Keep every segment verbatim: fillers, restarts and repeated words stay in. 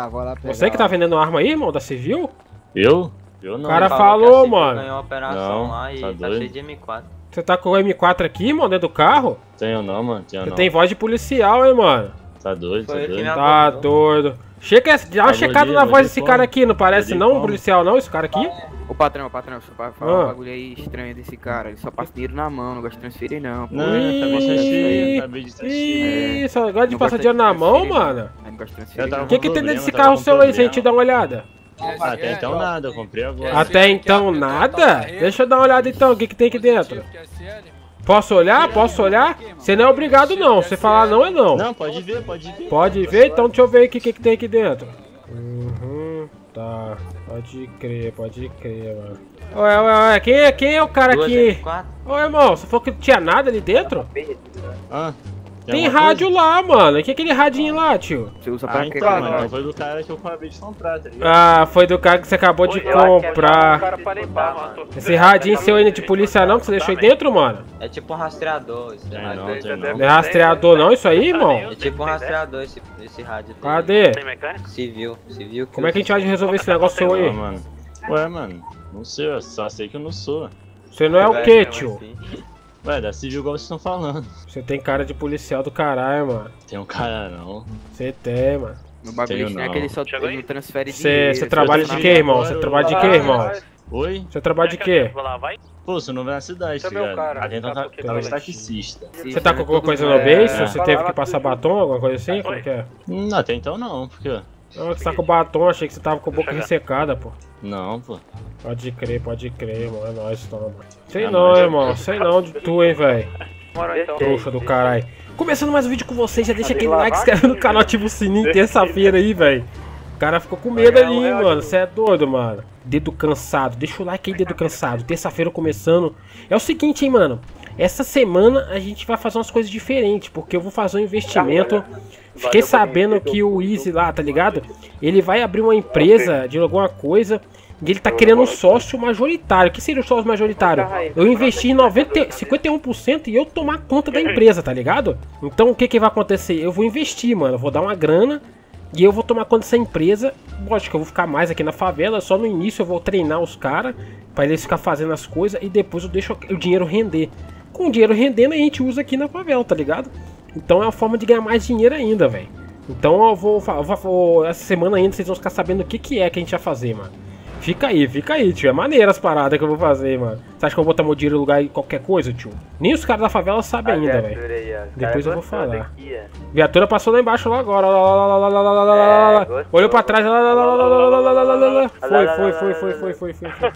Ah, vou lá pegar. Você que tá vendendo arma aí, irmão, da Civil? Eu? Eu não. O cara Falou falou, que a Civil mano. ganhou a operação Não, lá e tá tá, doido? cheio de M quatro. Você tá com o M quatro aqui, mano, dentro do carro? Tenho não, mano. Tenho Você não. tem voz de policial, hein, mano. Tá doido, tá Foi ele que doido. me Tá abordou. doido. Chega, dá uma Tá checada gordinho, na voz gordinho desse como? cara aqui, não parece Gordinho não um como? policial não, esse cara aqui? Ô patrão, patrão, deixa eu falar Ah. um bagulho aí estranho desse cara. Ele só passa dinheiro na mão, não gosta de transferir não. Pô. Não, acabei de transferir, acabei de transferir. Ih, só gosta de Não passar gosta dinheiro de na mão, transferir, mano? Aí não gosta de Já transferir tava O não. que que tem problema, dentro desse tava carro com seu aí, sem problema. te dar uma olhada? Ah, até então nada, eu comprei agora. Até então nada? Deixa eu dar uma olhada então, o que que tem aqui dentro? Posso olhar? Posso olhar? Você não é obrigado não, se falar não é não. Não, pode ver, pode ver. Pode ver? Então deixa eu ver o que, que que tem aqui dentro. Uhum, tá. Pode crer, pode crer, mano. Ué, ué, ué, quem é, quem é o cara Duas aqui? M quatro. Ô, irmão, você falou que não tinha nada ali dentro? Ah, Tem alguma rádio coisa? lá, mano. O que é aquele radinho lá, tio? Você usa pra Ah, quê, então, cara? mano, então foi do cara que eu acabei de comprar, tá ligado? Ah, foi do cara que você acabou de comprar. Esse radinho seu aí de polícia não, que você deixou aí dentro, mano? É tipo um rastreador esse Tem rádio. não, tem não. Não é rastreador não isso aí, irmão? É tipo um rastreador esse, esse rádio. dele. Cadê? Civil, civil. Como é que a gente vai resolver esse negócio seu Não, aí? mano. Ué, mano, não sei, eu só sei que eu não sou. Você não é o quê, tio? Ué, da civil igual vocês estão falando. Você tem cara de policial do caralho, mano. Tem um cara não. Você tem, mano. No bagulho Tenho estranho é não. que ele só ele não transfere Você dinheiro. você trabalha de quê, irmão? Você trabalha de quê, irmão? Oi? Você trabalha de quê? Pô, você não vem na cidade, tá ligado? Até então tá, tava de taxista. Você tá com alguma coisa no beiço? Você teve que passar batom, alguma coisa assim? Como que é? Hum, até então não, porque... Não, você tá com batom, achei que você tava com a boca ressecada, pô. Não, pô. Pode crer, pode crer, irmão. É nóis, toma. Sei Ah, não, mas- irmão. Sei não de tu, hein, velho. Trouxa do caralho. Começando mais um vídeo com vocês, já deixa aquele like, se inscreve no canal, ativa o sininho, terça-feira aí, velho. O cara ficou com medo ali, hein, mano. Você é doido, mano. Dedo cansado. Deixa o like aí, dedo cansado. Terça-feira começando. É o seguinte, hein, mano. Essa semana a gente vai fazer umas coisas diferentes, porque eu vou fazer um investimento. Fiquei sabendo que o Easy lá, tá ligado? Ele vai abrir uma empresa de alguma coisa e ele tá querendo um sócio majoritário. O que seria o sócio majoritário? Eu investi em noventa, cinquenta e um por cento e eu tomar conta da empresa, tá ligado? Então o que que vai acontecer? Eu vou investir, mano. Eu vou dar uma grana e eu vou tomar conta dessa empresa. Lógico que eu vou ficar mais aqui na favela. Só no início eu vou treinar os caras pra eles ficar fazendo as coisas e depois eu deixo o dinheiro render. Com o dinheiro rendendo a gente usa aqui na favela, tá ligado? Então é uma forma de ganhar mais dinheiro ainda, velho. Então eu vou, eu vou, essa semana ainda vocês vão ficar sabendo o que que é que a gente vai fazer, mano. Fica aí, fica aí, tio. É maneiro as paradas que eu vou fazer, mano. Você acha que eu vou botar meu dinheiro no lugar em qualquer coisa, tio? Nem os caras da favela sabem ainda, velho. Depois eu vou falar. Viatura passou lá embaixo lá agora. Lá, lá, lá, lá, lá, lá, lá, lá, lá, lá. Olhou pra trás. Lá, lá, lá, lá, lá, lá, lá, lá, lá, lá. Foi, foi, foi, foi, foi, foi, foi, foi.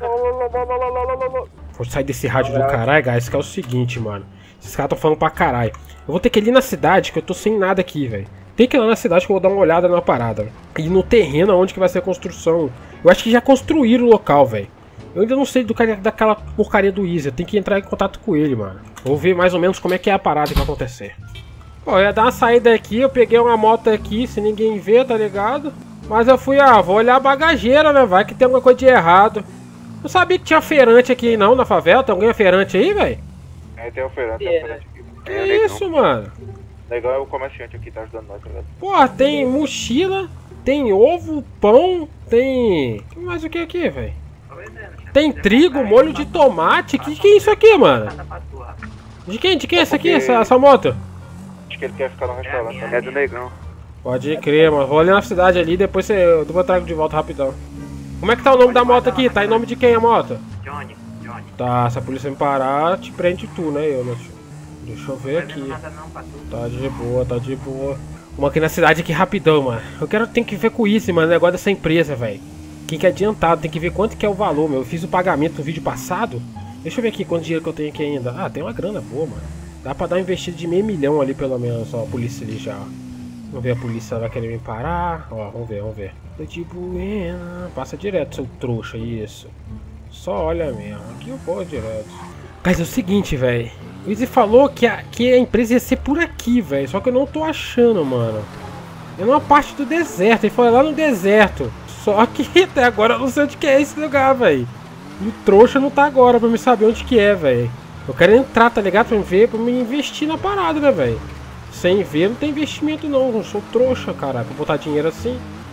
Vou sair desse rádio do caralho, guys, que é o seguinte, mano. Esses caras tão falando pra caralho. Eu vou ter que ir ali na cidade, que eu tô sem nada aqui, velho. Tem que ir lá na cidade que eu vou dar uma olhada na parada, véio. E no terreno onde que vai ser a construção. Eu acho que já construíram o local, velho. Eu ainda não sei do cara daquela porcaria do Easy. Eu tenho que entrar em contato com ele, mano. Vou ver mais ou menos como é que é a parada que vai acontecer. Pô, eu ia dar uma saída aqui, eu peguei uma moto aqui, se ninguém vê, tá ligado? Mas eu fui, ah, vou olhar a bagageira, né? Vai que tem alguma coisa de errado. Não sabia que tinha feirante aqui não, na favela. Tem alguém feirante aí, velho? É, tem um feirante, tem um feirante aqui. Que isso, mano? Legal é o comerciante aqui, tá ajudando nós, tá ligado? Porra, tem mochila, tem ovo, pão, tem... Tem mais o que aqui, velho? Tem trigo, molho de tomate. Que que é isso aqui, mano? De quem? De quem é essa aqui, essa, essa moto? Acho que ele quer ficar no restaurante. É do negão. Pode crer, mano. Vou ali na cidade ali, depois você, eu vou trago de volta rapidão. Como é que tá o nome da moto aqui? Tá em nome de quem a moto? Johnny, Johnny. Tá, se a polícia me parar, te prende tu, né, eu, né? Deixa eu ver aqui. Tá de boa, tá de boa. Vamos aqui na cidade aqui rapidão, mano. Eu quero, tem que ver com isso, mano, o negócio dessa empresa, velho. Tem que adiantado, tem que ver quanto que é o valor, meu. Eu fiz o pagamento no vídeo passado. Deixa eu ver aqui quanto dinheiro que eu tenho aqui ainda. Ah, tem uma grana boa, mano. Dá pra dar um investido de meio milhão ali, pelo menos, ó, a polícia ali já, ó. Vamos ver, a polícia vai querer me parar. Ó, vamos ver, vamos ver. Tô de buena. Passa direto, seu trouxa, isso. Só olha mesmo. Aqui eu vou direto. Mas é o seguinte, velho. O Easy falou que a, que a empresa ia ser por aqui, velho. Só que eu não tô achando, mano. É numa parte do deserto. Ele foi lá no deserto. Só que até agora eu não sei onde que é esse lugar, velho. E o trouxa não tá agora pra me saber onde que é, velho. Eu quero entrar, tá ligado? Pra me ver, pra me investir na parada, né, velho? Sem ver não tem investimento não. Eu sou trouxa, cara. Pra botar dinheiro assim.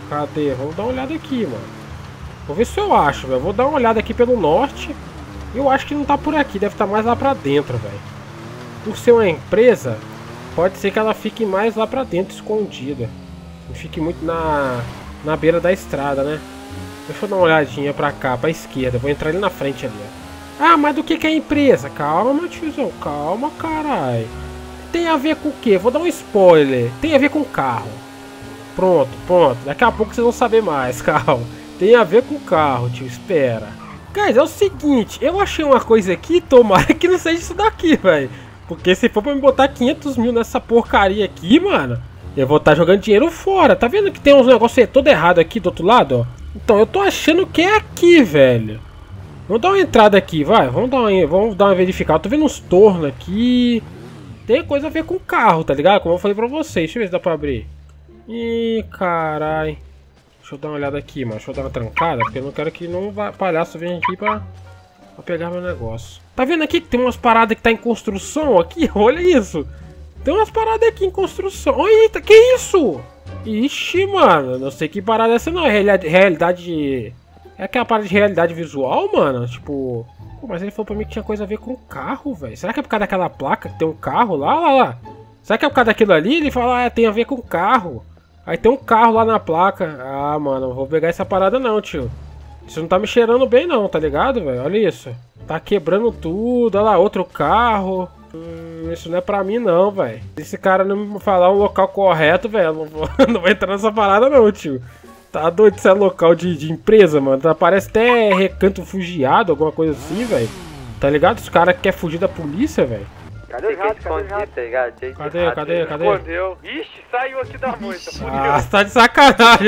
Cadê? Vamos dar uma olhada aqui, mano. Vou ver se eu acho, velho. Vou dar uma olhada aqui pelo norte. Eu acho que não tá por aqui. Deve estar mais lá pra dentro, velho. Por ser uma empresa, pode ser que ela fique mais lá pra dentro, escondida. Não fique muito na, na beira da estrada, né? Deixa eu dar uma olhadinha pra cá, pra esquerda. Vou entrar ali na frente ali, ó. Ah, mas do que que é a empresa? Calma, tiozão. Calma, caralho. Tem a ver com o quê? Vou dar um spoiler. Tem a ver com carro. Pronto, pronto. Daqui a pouco vocês vão saber mais, calma. Tem a ver com carro, tio. Espera. Guys, é o seguinte. Eu achei uma coisa aqui. Tomara que não seja isso daqui, velho. Porque se for pra me botar quinhentos mil nessa porcaria aqui, mano, eu vou estar jogando dinheiro fora. Tá vendo que tem uns negócios aí todo errado aqui do outro lado, ó? Então, eu tô achando que é aqui, velho. Vamos dar uma entrada aqui, vai. Vamos dar uma, vamos dar uma verificada. Eu tô vendo uns tornos aqui. Tem coisa a ver com carro, tá ligado? Como eu falei pra vocês. Deixa eu ver se dá pra abrir. Ih, carai. Deixa eu dar uma olhada aqui, mano. Deixa eu dar uma trancada, porque eu não quero que não vá palhaço venha aqui pra, pra pegar meu negócio. Tá vendo aqui que tem umas paradas que tá em construção aqui? Olha isso. Tem umas paradas aqui em construção. Eita, que isso? Ixi, mano. Não sei que parada é essa não. É realidade... realidade... É aquela parada de realidade visual, mano? Tipo... Pô, mas ele falou pra mim que tinha coisa a ver com carro, velho. Será que é por causa daquela placa que tem um carro lá, lá, lá? Será que é por causa daquilo ali? Ele fala, ah, tem a ver com carro. Aí tem um carro lá na placa. Ah, mano, não vou pegar essa parada não, tio. Isso não tá me cheirando bem não, tá ligado, velho? Olha isso. Tá quebrando tudo. Olha lá, outro carro. Hum, isso não é pra mim não, velho. Se esse cara não me falar um local correto, velho, não vou, não vou entrar nessa parada não, tio. Tá doido se é local de, de empresa, mano. Tá, parece até recanto fugiado, alguma coisa assim, velho. Tá ligado? Os caras querem fugir da polícia, velho. Cadê o rato? Cadê o rato? Cadê, cadê, cadê? Escondeu. Ixi, saiu aqui da moita. Ah, você tá de sacanagem,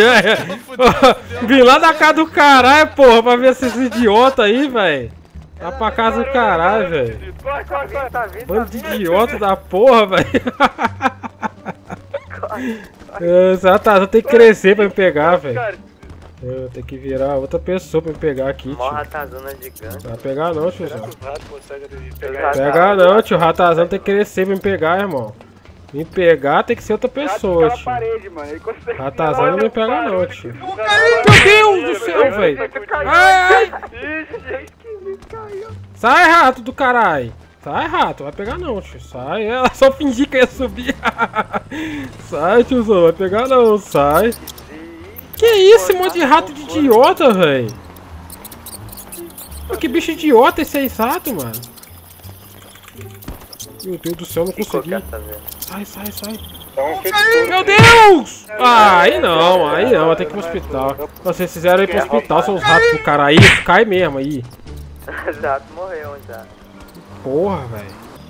velho. Vim lá da casa do caralho, porra, pra ver esses idiotas aí, velho. Tá pra casa do caralho, velho. Bando de idiota da porra, velho. Exato, tem que crescer pra me pegar, velho. Eu tenho que virar outra pessoa pra me pegar aqui, tio. Mó ratazana gigante. Não vai pegar não, tiozão. Pegar não, tio. Ratazana tem que crescer pra me pegar, irmão. Me pegar tem que ser outra pessoa, tio. Ratazana não me pega não, tio. Meu Deus do céu, velho. Ai, ai. Sai, rato do caralho. Sai, rato. Vai pegar não, tio. Sai. Ela só fingir que ia subir. Sai, tiozão. Vai pegar não. Sai. Que isso, esse monte de rato de idiota, velho. Que bicho idiota esse aí, rato, mano. Meu Deus do céu, não consegui. Sai, sai, sai. Meu Deus! Ah, aí não, aí não, vai ter que ir pro hospital. Vocês fizeram ir pro hospital, são os ratos do cara aí. Cai mesmo aí. Exato, morreu já. Porra, velho.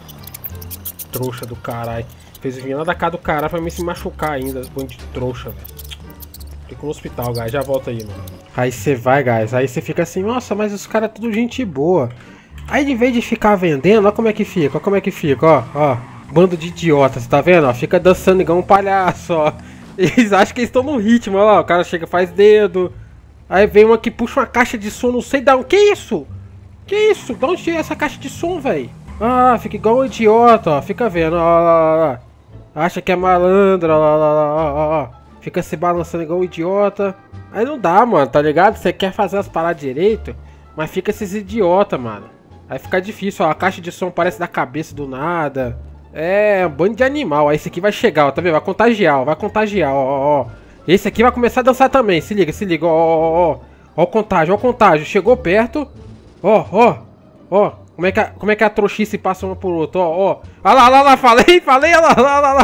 Trouxa do caralho. Fez vir lá da casa do caralho pra mim se machucar ainda. Bando de trouxa, velho. Fica no hospital, guys. Já volta aí, mano. Aí você vai, guys. Aí você fica assim, nossa, mas os caras é tudo gente boa. Aí de vez de ficar vendendo, olha como é que fica, olha como é que fica, ó, ó. Bando de idiotas, tá vendo? Ó, fica dançando igual um palhaço, ó. Eles acham que eles estão no ritmo, ó lá. O cara chega, faz dedo. Aí vem uma que puxa uma caixa de som, não sei da onde. Que isso? Que isso? De onde é essa caixa de som, velho? Ah, fica igual um idiota, ó. Fica vendo, ó, ó, ó. Acha que é malandro, ó, ó, ó, ó, ó. Fica se balançando igual um idiota. Aí não dá, mano, tá ligado? Você quer fazer as paradas direito, mas fica esses idiota, mano. Aí fica difícil, ó. A caixa de som parece da cabeça do nada. É, um bando de animal. Aí esse aqui vai chegar, ó. Tá vendo? Vai contagiar, ó. Vai contagiar, ó, ó, ó. Esse aqui vai começar a dançar também. Se liga, se liga, ó, ó, ó. Ó o contágio, ó o contágio. Chegou perto. Ó, ó, ó. Como é que a, como é que a trouxice passa uma por outra, ó, ó. Olha lá, lá, lá, falei, falei, olha lá, lá, lá,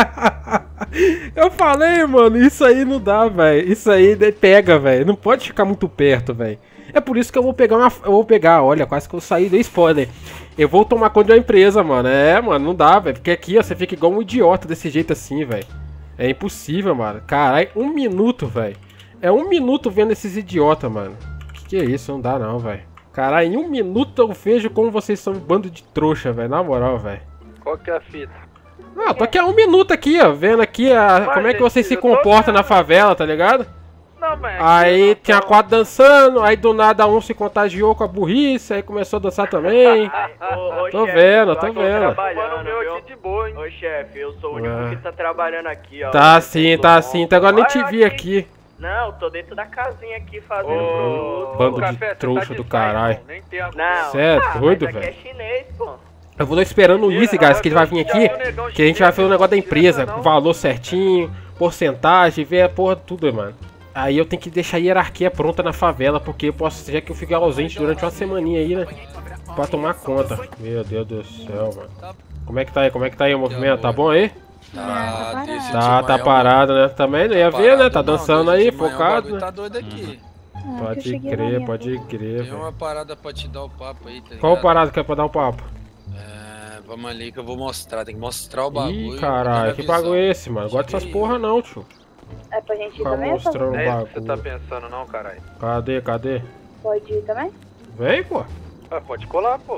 lá. Eu falei, mano, isso aí não dá, velho. Isso aí pega, velho. Não pode ficar muito perto, velho. É por isso que eu vou pegar uma... Eu vou pegar, olha, quase que eu saí do spoiler. Eu vou tomar conta de uma empresa, mano. É, mano, não dá, velho. Porque aqui, ó, você fica igual um idiota desse jeito assim, velho. É impossível, mano. Caralho, um minuto, velho. É um minuto vendo esses idiotas, mano. Que que é isso? Não dá não, velho. Caralho, em um minuto eu vejo como vocês são um bando de trouxa, velho. Na moral, velho. Qual que é a fita? Ah, tô aqui há um minuto aqui, ó. Vendo aqui a... como é que vocês se comportam na favela, tá ligado? Não, mas aí tinha quatro dançando, aí do nada um se contagiou com a burrice, aí começou a dançar também. Ô, ô, tô chefe, vendo, tô tô vendo. trabalhando, meu viu? aqui de boa, hein? Ô chefe, eu sou o único Ah. que tá trabalhando aqui, ó. Tá sim, tá sim. Até agora nem te vi aqui. Não, tô dentro da casinha aqui fazendo Ô, produto. Bando de Café, trouxa tá do de caralho. saia, não, nem tem a... Não, Cê é ah, doido, mas aqui velho. é chinês, pô. Eu vou esperando o Easy, guys, que ele vai vir aqui, que a gente vai fazer o negócio da empresa, com valor certinho, porcentagem, ver a porra tudo, mano. Aí eu tenho que deixar a hierarquia pronta na favela, porque eu posso, já que eu fico ausente durante uma semaninha aí, né? Pra tomar conta. Meu Deus do céu, mano. Como é que tá aí? Como é que tá aí o movimento? Tá bom aí? Tá, desde Tá, de tá manhã, parado, né? Também não ia tá ver, né? Tá parado, não, dançando desde aí, de manhã o focado, bagulho né? Tá doido aqui. Pode crer, pode crer, Tem uma velho. parada pra te dar o papo aí, tá ligado? Qual parada que é pra dar um papo? É, vamos ali que eu vou mostrar, tem que mostrar o bagulho. Ih, caralho, que bagulho é esse, mano? Gosto dessas porra não, tio. É pra gente ir Ficar também? mostrando o É isso que você tá bagulho. pensando não, caralho? Cadê, cadê? Pode ir também? Vem, pô. Ah, pode colar, pô.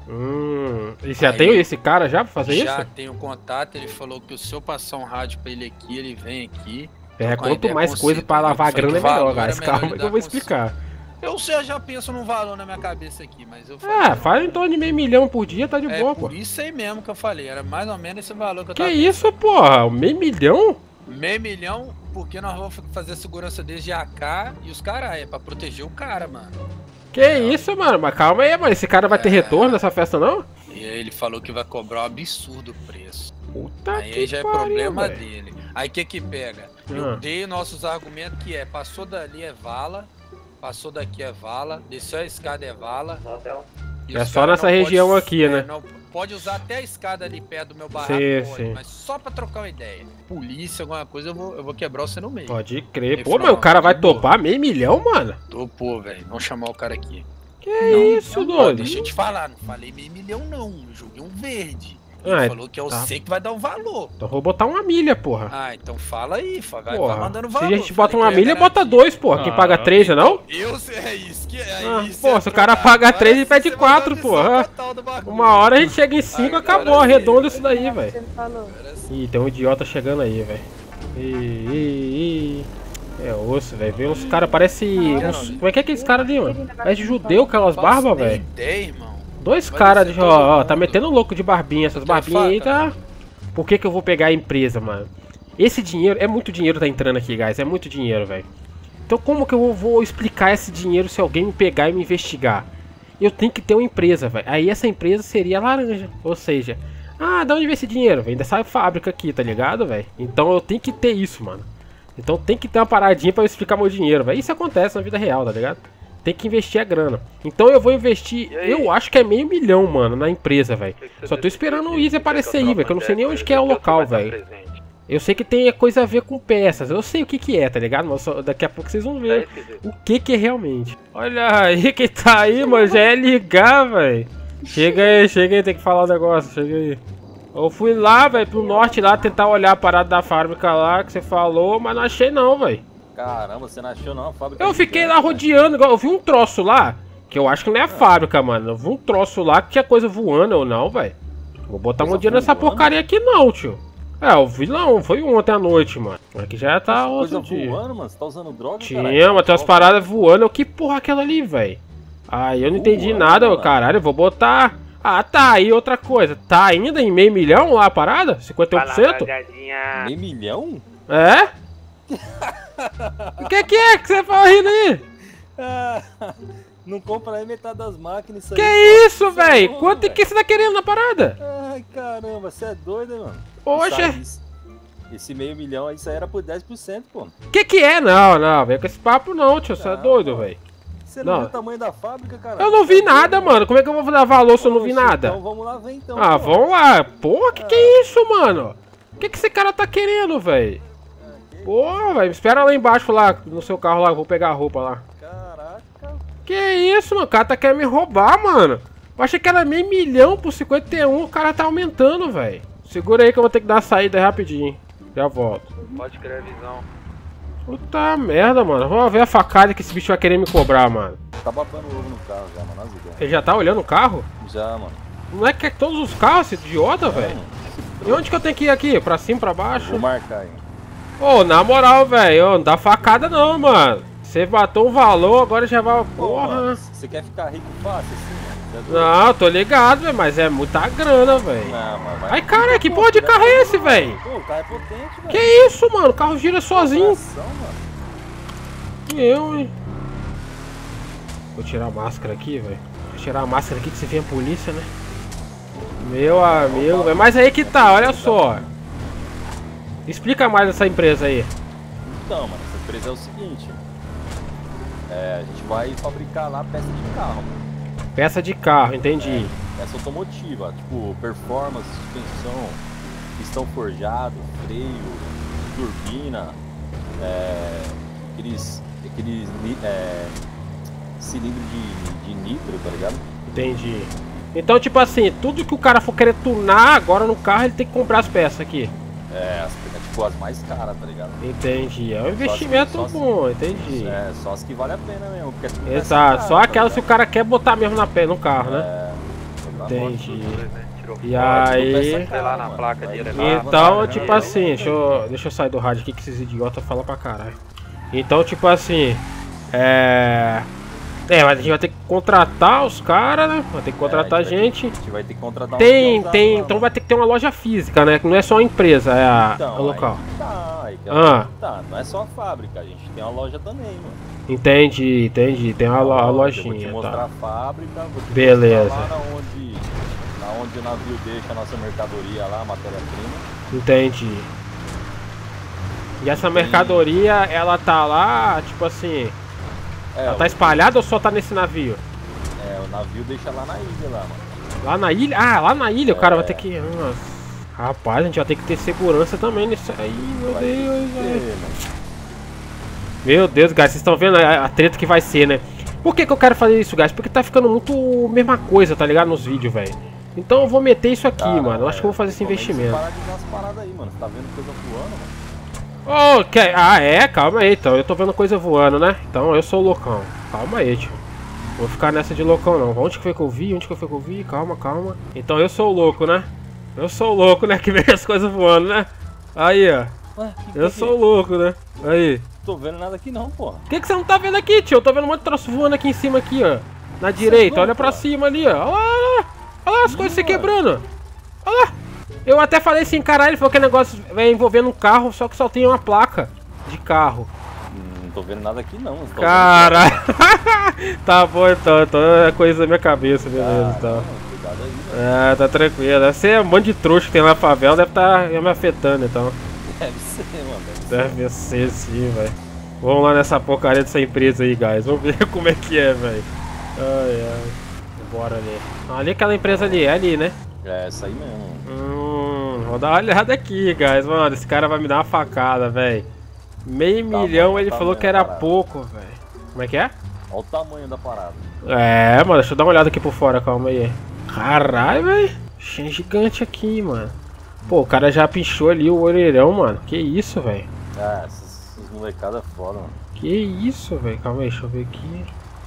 Hum, e já Aí- tem esse cara já pra fazer Já isso? tem o contato, ele falou que se eu passar um rádio pra ele aqui, ele vem aqui. É, com a quanto ideia mais com coisa você, pra tá? lavar a Só que grana é o valor melhor, era guys. melhor Calma ele que eu dar vou com- explicar. Eu sei, eu já penso num valor na minha cabeça aqui, mas eu falei. Ah, não. faz em torno de meio milhão por dia, tá de É boa, pô. por isso aí mesmo que eu falei, era mais ou menos esse valor que eu Que tava isso, porra? Meio milhão? Meio milhão, porque nós vamos fazer a segurança desde A K e os caras, é pra proteger o cara, mano. Que isso, mano? Mas calma aí, mano. Esse cara vai ter É. retorno nessa festa, não? E aí ele falou que vai cobrar um absurdo o preço. Puta aí que já é pariu, problema velho. dele. Aí o que que pega? Eu Ah. dei nossos argumentos que é, passou dali é vala, passou daqui é vala, desceu a escada é vala. e É os só cara nessa não região pode- aqui, é, né? não- pode usar até a escada ali perto do meu barraco, Sim, pode, sim. mas só pra trocar uma ideia. Polícia, alguma coisa, eu vou, eu vou quebrar você no meio. Pode crer. Ele Pô, falou, mas o cara vai de boa. topar meio milhão, mano? Topou, velho. Vamos chamar o cara aqui. Que isso, Ó, doido? deixa eu te falar, não falei meio milhão não, eu joguei um verde. Ele Ah, falou que é tá. você que vai dar o valor. Então vou botar uma milha, porra. Ah, então fala aí, fa- vai, vai Porra. mandando Se valor. a gente Falei bota que uma eu ia milha, bota garantir. dois, porra. Quem Ah, paga três, né não? Eu sei, é isso que é Ah, isso. pô, é se o cara trocar. paga Agora três, ele sim pede você quatro, mandou a porra. visão total do bagulho. Uma hora a gente chega em cinco, Agora acabou. sim. Arredondo isso daí, velho. Você me falou. Ih, tem um idiota chegando aí, velho. Ih, ih, ih. É osso, velho. Vê uns caras, parece. Uns... Como é que é aqueles caras ali, mano? É de judeu, aquelas Faço barbas, nem velho. ideia, irmão. Dois Vai caras de. descer todo Ó, ó, tá mundo. metendo louco de barbinha. Essas Quer barbinhas aí faca? tá. Por que que eu vou pegar a empresa, mano? Esse dinheiro. É muito dinheiro tá entrando aqui, guys. É muito dinheiro, velho. Então como que eu vou explicar esse dinheiro se alguém me pegar e me investigar? Eu tenho que ter uma empresa, velho. Aí essa empresa seria a laranja. Ou seja, ah, de onde vem esse dinheiro? Vem dessa fábrica aqui, tá ligado, velho? Então eu tenho que ter isso, mano. Então tem que ter uma paradinha pra eu explicar meu dinheiro, velho. Isso acontece na vida real, tá ligado? Tem que investir a grana. Então eu vou investir, eu acho que é meio milhão, mano, na empresa, velho. Só tô esperando o Easy aparecer aí, velho. Que eu não sei nem onde que é o local, velho. Eu sei que tem coisa a ver com peças. Eu sei o que que é, tá ligado? Mas só- daqui a pouco vocês vão ver o que que é realmente. Olha aí quem tá aí, mano. Já é ligar, velho. Chega aí, chega aí. Tem que falar o negócio. Chega aí. Eu fui lá, velho, pro norte lá, tentar olhar a parada da fábrica lá que você falou, mas não achei não, velho. Caramba, você não achou não a fábrica? Eu fiquei lá rodeando, igual- eu vi um troço lá, que eu acho que não é a fábrica, mano. Eu vi um troço lá que tinha coisa voando ou não, velho. Vou botar Coisa um dia nessa voando? porcaria aqui não, tio. É, eu vi não, foi ontem à noite, mano. Aqui já tá Coisa outro dia. voando, mano. Você tá usando droga, Tinha, caralho? mas tem umas paradas voando. Eu, que porra é aquela ali, velho? Aí eu não entendi Voando, nada, eu, mano. caralho, eu vou botar... Ah, tá, aí outra coisa. Tá ainda em meio milhão lá a parada? cinquenta e um por cento? Meio milhão? É? O que que é que você tá rindo aí? Ah, não compra nem metade das máquinas isso Que aí. isso, Você é velho? louco, Quanto velho. que você tá querendo na parada? Ai, caramba, você é doido, hein, mano? Poxa, Sabe isso? Esse meio milhão aí, isso aí era por dez por cento, pô. que que é? Não, não, vem com esse papo não, tio. Você é Não, doido, pô. velho. Você não, Não. viu o tamanho da fábrica, cara? Eu não vi nada, mano. Como é que eu vou dar valor se eu não vi Poxa, nada? Então vamos lá ver então. Ah, pô. vamos lá. Porra, que que é isso, mano? O que que esse cara tá querendo, velho? Porra, velho. Espera lá embaixo, lá, no seu carro lá. Eu vou pegar a roupa lá. Caraca. Que isso, mano? O cara tá querendo me roubar, mano. Eu achei que era meio milhão por cinquenta e um. O cara tá aumentando, velho. Segura aí que eu vou ter que dar a saída rapidinho. Já volto. Pode crer a visão. Puta merda, mano. Vamos ver a facada que esse bicho vai querer me cobrar, mano. Tá babando ovo no carro já, mano. As ideias. Ele já tá olhando o carro? Já, mano. Não é que é todos os carros, esse idiota, velho? E onde que eu tenho que ir aqui? Pra cima, pra baixo? Vou marcar aí. Ô, na moral, velho, ô, não dá facada não, mano. Você matou um valor, agora já vai... Pô, Porra. mano, você quer ficar rico fácil assim, mano? Você é doido? Não, tô ligado, velho, mas é muita grana, velho. Não, mas vai. Ai, cara, que porra de carro é esse, velho? Pô, o carro é potente, velho. Que isso, mano? O carro gira sozinho. Tração, mano. Eu, hein? Vou tirar a máscara aqui, velho. Vou tirar a máscara aqui que você vem a polícia, né? Meu amigo, véio. Mas aí que tá, olha só. Explica mais essa empresa aí. Então, mano, essa empresa é o seguinte. É, a gente vai fabricar lá peça de carro. Peça de carro, entendi. É, peça automotiva, tipo performance, suspensão, pistão forjado, freio, turbina, é, aqueles, aqueles é, cilindro de, de nitro, tá ligado? Entendi. Então, tipo assim, tudo que o cara for querer tunar agora no carro, ele tem que comprar as peças aqui. É, as, tipo as mais caras, tá ligado? Entendi. É um investimento só as, bom, só entendi. É, só as que vale a pena mesmo. Porque exato, cara, só aquelas tá que o cara quer botar mesmo na pé no carro, né? É, entendi. Tirou E aí... Sei lá na placa dele. Então, tipo assim, deixa eu, deixa eu sair do rádio aqui que esses idiotas falam pra caralho. Então, tipo assim, é... É, mas a gente vai ter que contratar os caras, né? Vai ter que contratar é, a gente. gente. A gente vai ter que contratar Tem, um tem, lá, então vai ter que ter uma loja física, né? Que não é só uma empresa, é a, então, o local. Aí tá, aí que ah. tá, não é só a fábrica, a gente tem uma loja também, mano. Entendi, entendi. Tem uma, a lojinha. Eu vou te mostrar tá. a fábrica, vou te beleza. mostrar lá onde, na onde o navio deixa a nossa mercadoria lá, a matéria-prima. Entendi. E essa mercadoria, ela tá lá, tipo assim... É, ela tá espalhada ou só tá nesse navio? É, o navio deixa lá na ilha, lá, mano. Lá na ilha? Ah, lá na ilha é. o cara vai ter que... Nossa. Rapaz, a gente vai ter que ter segurança também nisso aí, meu vai Deus, velho. Meu Deus, guys, vocês estão vendo a, a treta que vai ser, né? Por que que eu quero fazer isso, guys? Porque tá ficando muito mesma coisa, tá ligado? Nos vídeos, velho. Então eu vou meter isso aqui, cara, mano. Eu acho é, que eu vou fazer esse investimento. Parar de ver umas paradas aí, mano. Você tá vendo coisa voando, mano? Oh, que... Ah, é? Calma aí, então. Eu tô vendo coisa voando, né? Então eu sou o loucão. Calma aí, tio. Vou ficar nessa de loucão, não. Onde que foi que eu vi? Onde que foi que eu vi? Calma, calma. Então eu sou o louco, né? Eu sou o louco, né? Que vê as coisas voando, né? Aí, ó. Ué, que eu que sou o louco, né? Aí. Tô vendo nada aqui não, porra. O que que você não tá vendo aqui, tio? Eu tô vendo um monte de troço voando aqui em cima, aqui, ó. Na direita. Não, olha pra porra. cima ali, ó. Olha lá, olha lá as coisas se quebrando. Olha lá. Eu até falei assim, caralho, ele falou que o negócio vai envolvendo um carro, só que só tem uma placa de carro. Hum, não tô vendo nada aqui não. Caralho. Tá bom então, então é coisa da minha cabeça, beleza, então. Cuidado aí, mano. É, tá tranquilo. Deve ser um monte de trouxa que tem na favela, deve tá me afetando, então. Deve ser, mano. Deve, deve ser, ser sim, velho. Vamos lá nessa porcaria dessa empresa aí, guys. Vamos ver como é que é, velho. Ai, ai. Bora ali. Ali aquela empresa ali, é ali, né? É, essa aí mesmo. Hum, vou dar uma olhada aqui, guys. Mano, esse cara vai me dar uma facada, velho. Meio Tá milhão, bom, ele tá falou bom, que era parada. pouco, velho. Como é que é? Olha o tamanho da parada. É, mano, deixa eu dar uma olhada aqui por fora, calma aí. Caralho, velho. Cheio gigante aqui, mano. Pô, o cara já pinchou ali o orelhão, mano. Que isso, velho. É, essas, essas molecadas é foda, mano. Que isso, velho. Calma aí, deixa eu ver aqui.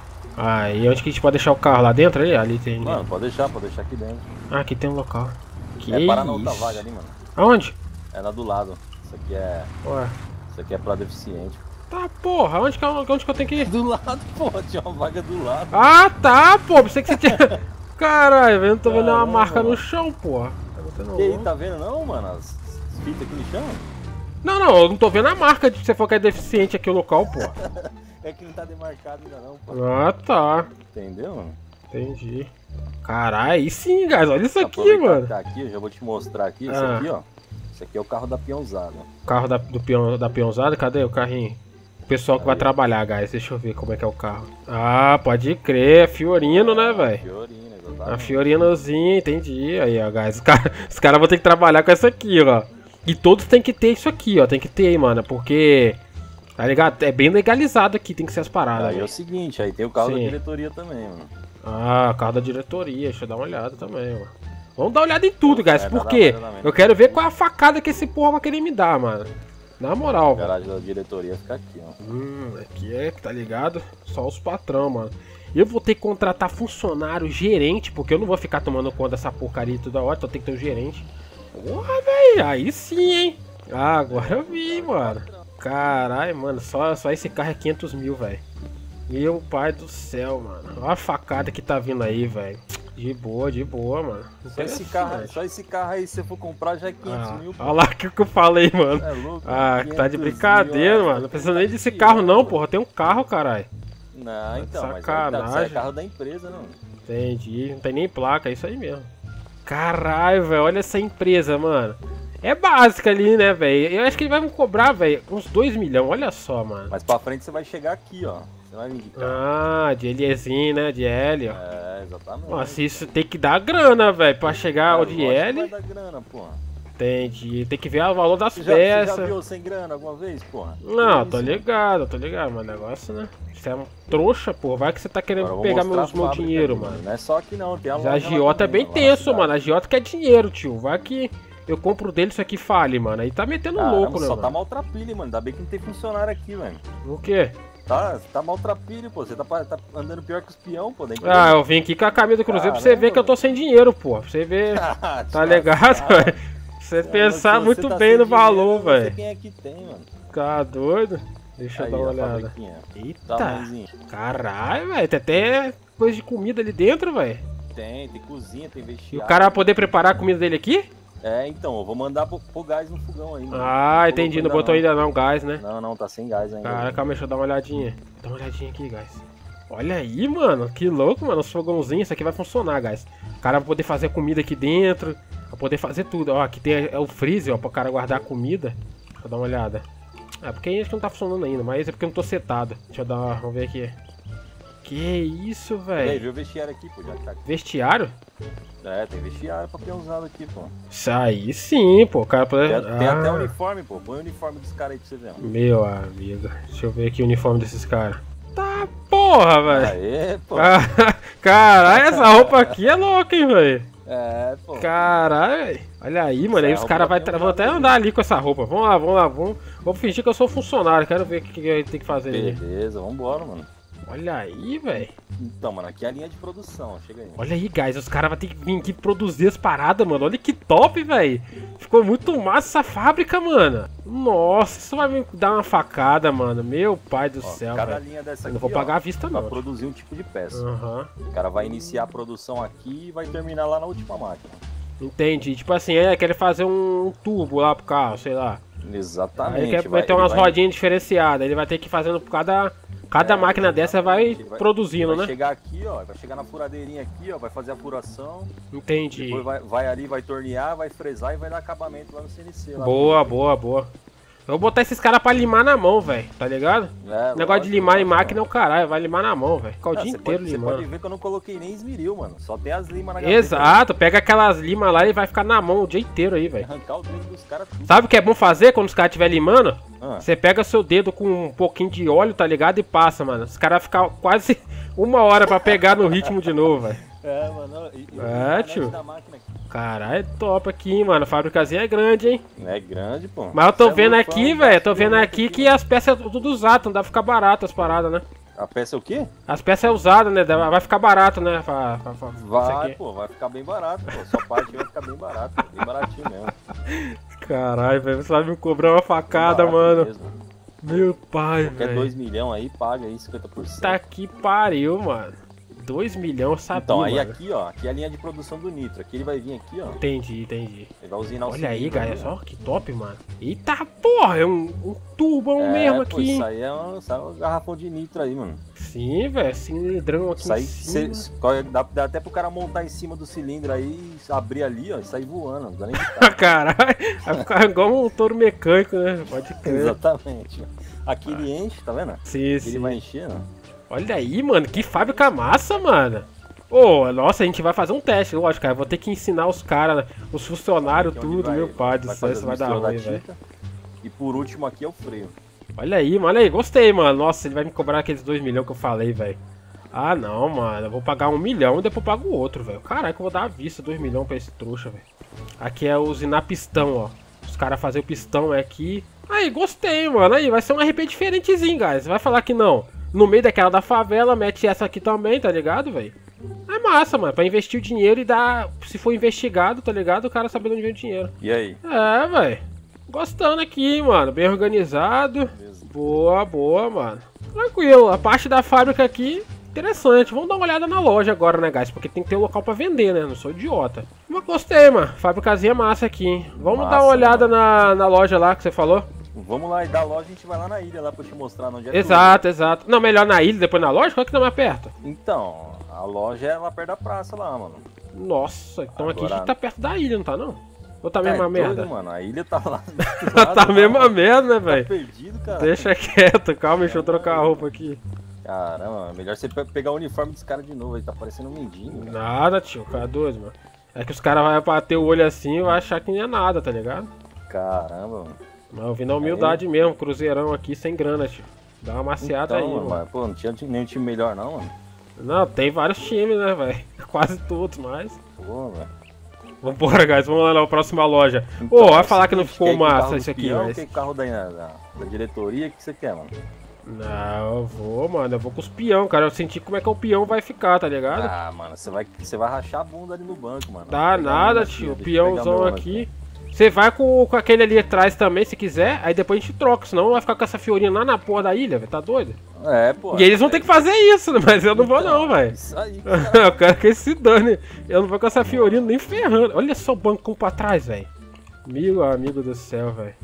Aí, onde que a gente pode deixar o carro? Lá dentro? Ali, ali tem. Mano, pode deixar, pode deixar aqui dentro. Ah, aqui tem um local. Que é parar na isso? outra vaga ali, mano. Aonde? É lá do lado. Isso aqui é. Ué. Isso aqui é pra deficiente. Tá, porra. Onde que, eu- onde que eu tenho que ir? Do lado, porra, tinha uma vaga do lado. Ah, tá, pô. Pensei que você tinha. Caralho, velho. Não tô vendo uma Caramba, marca no mano. chão, porra. Tá botando E aí, louco. tá vendo não, mano? As, as fitas aqui no chão? Não, não, eu não tô vendo a marca de você for que é deficiente aqui o local, pô. É que não tá demarcado ainda não, pô. Ah, tá. Entendeu, mano? Entendi. Caralho, aí sim, guys. Olha isso aqui, Aproveitar mano. que tá aqui, eu já vou te mostrar aqui. Isso Ah. aqui, ó. Isso aqui é o carro da peãozada. O carro da, do peão, da peãozada, cadê o carrinho? O pessoal que vai trabalhar, guys. Deixa eu ver como é que é o carro. Ah, pode crer. É Fiorino, né, velho? Fiorino, A exatamente. Fiorinozinha, entendi. Aí, ó, guys. Os caras os cara vão ter que trabalhar com essa aqui, ó. E todos tem que ter isso aqui, ó. Tem que ter, mano. Porque, tá ligado? É bem legalizado aqui, tem que ser as paradas. Aí é velho. o seguinte, aí tem o carro Sim. da diretoria também, mano. Ah, carro da diretoria. Deixa eu dar uma olhada também, ó. Vamos dar uma olhada em tudo, guys. É, Por dá quê? uma olhada Eu quero ver qual é a facada que esse porra vai querer me dar, mano. Na moral, A velho. garagem da diretoria fica aqui, ó. Hum, aqui é, tá ligado? Só os patrão, mano. Eu vou ter que contratar funcionário, gerente, porque eu não vou ficar tomando conta dessa porcaria toda hora, então tem que ter um gerente. Porra, velho, aí sim, hein? Ah, agora eu vi, mano. Caralho, mano, só, só esse carro é quinhentos mil, velho. Meu pai do céu, mano. Olha a facada que tá vindo aí, velho. De boa, de boa, mano. Só esse, carro, só esse carro aí, se você for comprar, já é quinhentos ah, mil. Olha lá o que, que eu falei, mano. É louco, ah, tá de brincadeira, mil, mano. Não precisa nem desse carro, não, porra. Tem um carro, caralho. Não, então, sacanagem. Mas aí, tá, é carro da empresa, não. Entendi. Não tem nem placa, é isso aí mesmo. Caralho, velho. Olha essa empresa, mano. É básica ali, né, velho? Eu acho que ele vai me cobrar, velho, uns dois milhões. Olha só, mano. Mas pra frente você vai chegar aqui, ó. Você vai vir de carro. Ah, de Lzinho, né? De L, ó. É, exatamente. Nossa, isso tem que dar grana, velho, pra chegar ao de L. Vai dar grana, porra. Entendi. Tem que ver o valor das você já, peças. Você já viu sem grana alguma vez, porra? Não, tô ligado, tô ligado, mas negócio, né? Você é um trouxa, pô. Vai que você tá querendo pegar meus, meu dinheiro, mano. Não é só aqui não, tem a loja. A agiota é bem tenso, mano. A agiota quer dinheiro, tio. Vai que eu compro dele, isso aqui fale, mano. Aí tá metendo Caramba, louco, né, só mano? tá maltrapilho, mano. Ainda bem que não tem funcionário aqui, velho. O quê? Tá, tá maltrapilho, pô. Você tá, tá andando pior que os peão, pô. Ah, eu vim aqui com a camisa do Cruzeiro. Caramba, pra você ver que eu tô sem dinheiro, pô. Pra você ver. Tá ligado, velho? Você é, pensar você muito tá bem no valor, velho. Não sei quem é que tem, mano. Tá doido? Deixa aí, eu dar uma olhada. Eita. Caralho, velho. Tem até coisa de comida ali dentro, velho. Tem, tem cozinha, tem vestiário. E o cara vai poder preparar a comida dele aqui? É, então, eu vou mandar pro, pro gás no fogão aí, mano. Ah, entendi. Não botou ainda não gás, né? Não, não, tá sem gás ainda. Cara, calma, deixa eu dar uma olhadinha. Dá uma olhadinha aqui, gás. Olha aí, mano. Que louco, mano. Os fogãozinhos, isso aqui vai funcionar, gás. O cara vai poder fazer comida aqui dentro. Vai poder fazer tudo. Ó, aqui tem é o freezer, ó, pro cara guardar a comida. Deixa eu dar uma olhada. É porque acho que não tá funcionando ainda, mas é porque eu não tô setado. Deixa eu dar uma... Vamos ver aqui. Que isso, velho. Aí, viu o vestiário aqui, pô, já tá aqui. Vestiário? É, tem vestiário pra ter usado aqui, pô. Isso aí sim, pô. O cara pode... Tem, ah. tem até uniforme, pô. Põe o uniforme dos caras aí pra você ver. Ó. Meu amigo. Deixa eu ver aqui o uniforme desses caras. Tá porra, velho. Aê, pô. Caralho, essa roupa aqui é louca, hein, velho. É, pô. Caralho, olha aí, mano. Aí os caras vão até andar ali com essa roupa. Vamos lá, vamos lá, vamos. Vamos fingir que eu sou funcionário. Quero ver o que, que a gente tem que fazer ali. Beleza, vambora, mano. Olha aí, velho. Então, mano, aqui é a linha de produção. Chega aí. Olha aí, guys. Os caras vão ter que vir aqui produzir as paradas, mano. Olha que top, velho. Ficou muito massa essa fábrica, mano. Nossa, isso vai me dar uma facada, mano. Meu pai do ó, céu, cada véio. linha dessa eu não aqui, vou pagar ó, a vista, não. Vai produzir um tipo de peça. Uhum. O cara vai iniciar a produção aqui e vai terminar lá na última máquina. Entendi. Tipo assim, é, quer fazer um turbo lá pro carro, sei lá. Exatamente. Aí ele quer meter umas vai... rodinhas diferenciadas. Ele vai ter que ir fazendo por cada... Cada é, máquina dessa vai, vai produzindo, vai né? Vai chegar aqui, ó. Vai chegar na furadeirinha aqui, ó. Vai fazer a furação. Entendi. Depois vai, vai ali, vai tornear, vai fresar e vai dar acabamento lá no C N C. Lá boa, no... boa, boa. Eu vou botar esses caras pra limar na mão, velho. Tá ligado? É, o negócio lógico, de limar em máquina é o caralho. Vai limar na mão, velho. Ficar o dia inteiro pode, limando. Você pode ver que eu não coloquei nem esmeril, mano. Só tem as limas na gaveta. Exato. Pega aquelas limas lá e vai ficar na mão o dia inteiro aí, velho. Arrancar o dedo dos caras. Sabe o que é bom fazer quando os caras estiverem limando? Ah. Você pega seu dedo com um pouquinho de óleo, tá ligado? E passa, mano. Os caras ficam quase uma hora pra pegar no ritmo de novo, velho. É, mano. E, e é, tio. Caralho, é top aqui, hein, mano. A fabricazinha é grande, hein? É grande, pô. Mas eu tô Você vendo é aqui, velho. Tô vendo aqui que as peças é tudo usado. Não dá pra ficar barato as paradas, né? A peça é o quê? As peças é usada, né? Vai ficar barato, né? Pra, pra, pra, vai, pô. Vai ficar bem barato, pô. Sua parte vai ficar bem barato. Bem baratinho mesmo. Caralho, velho. Você vai me cobrar uma facada, mano. Mesmo. Meu pai, velho. Quer dois milhões aí, paga aí cinquenta por cento. Tá que pariu, mano. dois milhões, eu sabia, Então, aí mano. aqui, ó, aqui é a linha de produção do nitro. Aqui ele vai vir aqui, ó. Entendi, entendi. Ele vai usinar o Olha aí, cilindro, galera, só que top, mano. Eita porra, é um, um turbão é, mesmo pô, aqui. Isso aí é um, isso é um garrafão de nitro aí, mano. Sim, velho, cilindrão aqui isso aí, em cima. Cê, dá, dá até pro cara montar em cima do cilindro aí, abrir ali, ó, e sair voando. Não dá nem de caralho, vai ficar igual um touro mecânico, né? Pode crer. Exatamente. Aqui ele enche, tá vendo? Sim, aqui sim. Ele vai encher, ó. Olha aí, mano, que fábrica massa, mano. Ô, oh, nossa, a gente vai fazer um teste, lógico, cara. Vou ter que ensinar os caras, os funcionários, tudo, vai, meu pai do céu, isso vai dar ruim, velho. E por último aqui é o freio. Olha aí, mano, aí, gostei, mano. Nossa, ele vai me cobrar aqueles dois milhões que eu falei, velho. Ah, não, mano, eu vou pagar um milhão e depois eu pago o outro, velho. Caraca, eu vou dar à vista dois milhões pra esse trouxa, velho. Aqui é usinar pistão, ó. Os caras fazem o pistão é aqui. Aí, gostei, mano. Aí, vai ser um R P diferentezinho, guys. Vai falar que não. No meio daquela da favela, mete essa aqui também, tá ligado, velho? É massa, mano, pra investir o dinheiro e dar... Se for investigado, tá ligado? O cara sabendo onde vem o dinheiro. E aí? É, velho. Gostando aqui, mano. Bem organizado. Beleza. Boa, boa, mano. Tranquilo. A parte da fábrica aqui interessante. Vamos dar uma olhada na loja agora, né, guys? Porque tem que ter um local pra vender, né? Não sou idiota. Mas gostei, mano. Fabricazinha massa aqui, hein? Vamos Massa, dar uma olhada na, na loja lá que você falou? Vamos lá, e da loja a gente vai lá na ilha, lá pra te mostrar onde é. Exato, exato. Não, melhor na ilha, depois na loja? Qual é que tá mais perto? Então, a loja é lá perto da praça lá, mano. Nossa, então Agora... aqui a gente tá perto da ilha, não tá não? Ou tá a É, mesma doido, merda? mano, a ilha tá lá. Tá a mesma merda, né, velho? Tá perdido, cara. Deixa quieto, calma, deixa eu trocar a roupa aqui. Caramba, melhor você pe- pegar o uniforme dos caras de novo, ele tá parecendo um mendigo. Nada, tio, cara doido, mano. É que os caras vão bater o olho assim e vai achar que não é nada, tá ligado? Caramba, mano. Mas eu vim na humildade mesmo, cruzeirão aqui sem grana, tio. Dá uma maciada Então, aí, mano. mano. Mas, pô, não tinha nenhum time melhor não, mano. Não, tem vários times, né, velho? Quase todos, mas... Pô, velho. Vambora, guys, vamos lá na próxima loja. Ô, Então, oh, vai é o falar que não seguinte, ficou quer ir com o massa carro isso do aqui, peão, mas... quer ir com o carro da, da, da diretoria, o que você quer, mano? Não, eu vou, mano, eu vou com os peão, cara. Eu senti como é que o peão vai ficar, tá ligado? Ah, mano, você vai, você vai rachar a bunda ali no banco, mano. Dá Pegar nada, uma tio. O aqui, deixa eu pegar peãozão meu aqui. Você vai com, com aquele ali atrás também, se quiser. Aí depois a gente troca, senão vai ficar com essa fiorinha lá na porra da ilha, velho. Tá doido? É, pô. E eles vão ter que fazer isso, né? Mas eu não vou não, velho. Isso aí, Eu quero que eles se dane. Eu não vou com essa fiorinha nem ferrando. Olha só o banco pra trás, velho. Meu amigo do céu, velho.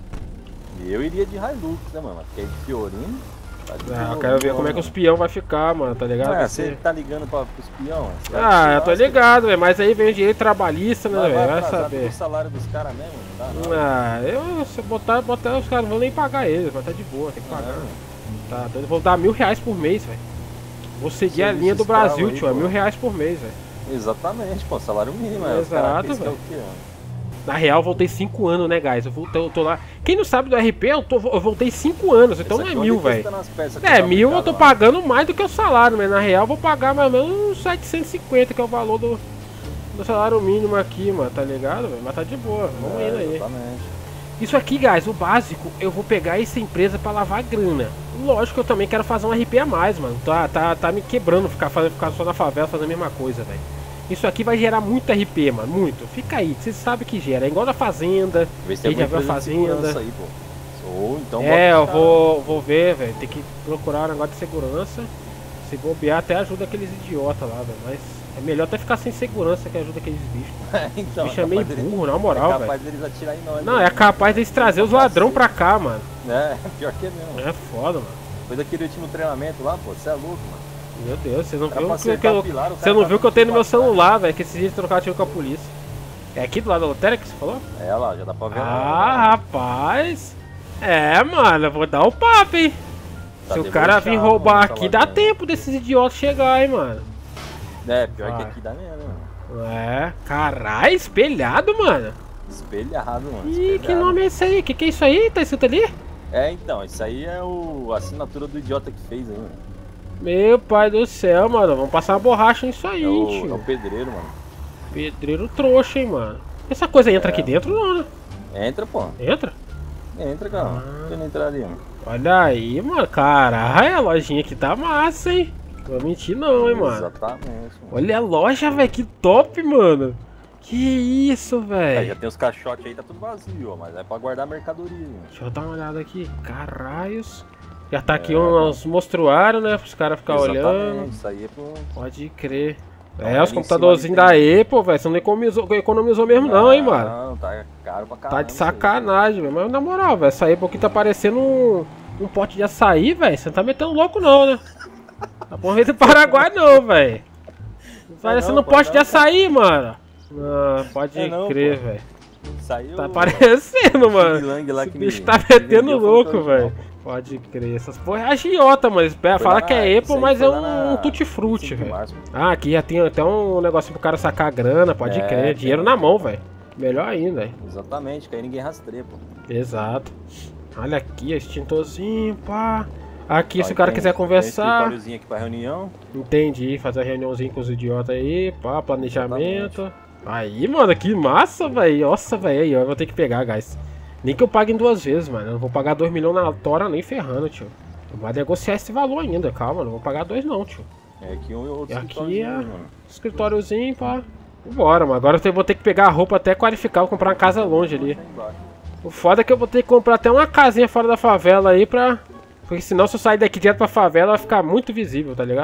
E eu iria de Hilux, né, mano? Porque aí de Fiorino... Tá de Ah, boa, eu quero ver boa, como é que mano. os peão vai ficar, mano, tá ligado? Ah, Você- você tá ligando pra, pros peão? Você vai Ah, tirar, eu tô você- ligado, velho. Mas aí vem o direito trabalhista, né, Vai, velho? vai Vai atrasar saber. o salário dos caras mesmo, não dá não. Ah, eu, se botar, botar os caras, não vou nem pagar eles, mas tá de boa, tem que pagar. Ah, Tá, então eu vou dar mil reais por mês, velho. Vou seguir a Serviço linha do escravo Brasil, aí, tio, é pô. mil reais por mês, velho. Exatamente, pô, salário mínimo. é, os Exato, caras pensam que é velho. o quê, mano? Na real, eu voltei cinco anos, né, guys? Eu, voltei, eu tô lá. Quem não sabe do R P, eu, tô, eu voltei cinco anos, então Esse não é aqui, mil, onde que velho. tá nas peças que É, tá mil eu aplicado tô lá? pagando mais do que o salário, mas na real eu vou pagar mais ou menos uns setecentos e cinquenta, que é o valor do, do salário mínimo aqui, mano, tá ligado, velho? Mas tá de boa, vamos É, indo aí. exatamente. Isso aqui, guys, o básico, eu vou pegar essa empresa pra lavar grana. Lógico que eu também quero fazer um R P a mais, mano. Tá, tá, tá me quebrando ficar, fazendo, ficar só na favela fazendo a mesma coisa, velho. Isso aqui vai gerar muito R P, mano, muito. Fica aí, vocês sabem que gera. É igual da Fazenda, Vê se quem tem já viu a alguma empresa de Fazenda. segurança aí, pô. Ou então É, bota eu os vou, vou ver, velho. Tem que procurar um negócio de segurança. Se bobear, até ajuda aqueles idiotas lá, velho. Mas é melhor até ficar sem segurança que ajuda aqueles bichos. caras. Então, Bicho é meio capaz deles- burro, na moral, é velho. capaz deles atirar em nós. Não, né? é capaz deles trazer os ladrão pra cá, mano. É, pior que é mesmo. É foda, mano. Depois daquele último treinamento lá, pô, você é louco, mano. Meu Deus, vocês não Era viu pra o que, que acertar eu, a pilar, o você cara não tá viu que eu tenho no meu vinte e quatro celular, velho, que esses dias trocar tiro com a polícia. É aqui do lado da lotérica que você falou? É lá, já dá pra ver lá. Ah, rapaz. É, mano, eu vou dar o papo, hein. Tá Se o cara vir debochado, roubar mano, aqui, tá dá lá, tempo desses idiotas chegar, hein, mano. É, pior que Vai. aqui dá mesmo, mano. É, caralho, espelhado, mano. Espelhado, mano. Ih, que espelhado. nome é esse aí? Que que é isso aí? Tá escrito ali? É, então, isso aí é o a assinatura do idiota que fez aí, mano. Meu pai do céu, mano. Vamos passar uma borracha nisso aí, É o, tio. é o pedreiro, mano. Pedreiro trouxa, hein, mano. Essa coisa entra aqui dentro, não, né? Entra, pô. Entra? Entra, cara. Ah. Por que não entraria, mano? Olha aí, mano. Caralho, a lojinha aqui tá massa, hein? Não vou mentir não, hein, mano. Exatamente, mano. Olha a loja, velho. Que top, mano. Que isso, É, já velho. tem os caixotes aí, tá tudo vazio, ó, mas é pra guardar mercadoria, mano. Deixa eu dar uma olhada aqui. Caralhos. Já tá aqui É, uns mostruários, né? Pros caras ficarem Exatamente, olhando. isso aí é pro... Pode crer. Então, É, ali os em computadorzinhos cima da ali Apple, velho. Você não economizou, economizou mesmo não, hein, mano. Não, tá caro pra caramba. Tá de isso aí. sacanagem, velho. Mas na moral, velho, essa Apple aqui tá parecendo um, um pote de açaí, velho. Você não tá metendo louco não, né? Tá por vez do Paraguai não, velho. Parecendo não, um pô, pote não, de açaí, mano. Não, pode É não, crer, pô. velho. Saiu Tá parecendo, mano. Lang lá Esse que bicho me- tá que me metendo vendeu, louco, foi o velho. original. Pode crer. Essas porra é agiota, mano. Eles pe- Fala Foi lá que na- é isso Apple, aí mas foi é lá na- um tutti-frutti, vinte e cinco de velho. março. Ah, aqui já tem até um negocinho pro cara sacar a grana, pode É, crer. tem. Dinheiro na mão, velho. Melhor ainda, velho. Exatamente, que aí ninguém rastreia, pô. Exato. Olha aqui, extintorzinho, pá. Aqui, Ó, se e o cara tem- quiser Tem conversar, escritóriozinho aqui pra reunião. entendi. Fazer uma reuniãozinha com os idiotas aí, pá, planejamento. Aí, mano, que massa, velho. Nossa, velho, aí, ó, eu vou ter que pegar, guys. Nem que eu pague em duas vezes, mano. Eu não vou pagar dois milhões na tora nem ferrando, tio. Vai negociar esse valor ainda, calma, não vou pagar dois não, tio. É aqui um outro E aqui escritóriozinho, é- mano. Escritóriozinho, pá. Vambora, mano. Agora eu vou ter que pegar a roupa até qualificar, vou comprar uma casa longe ali. Aí embaixo. O foda é que eu vou ter que comprar até uma casinha fora da favela aí pra... Porque senão se eu sair daqui direto pra favela vai ficar muito visível, tá ligado?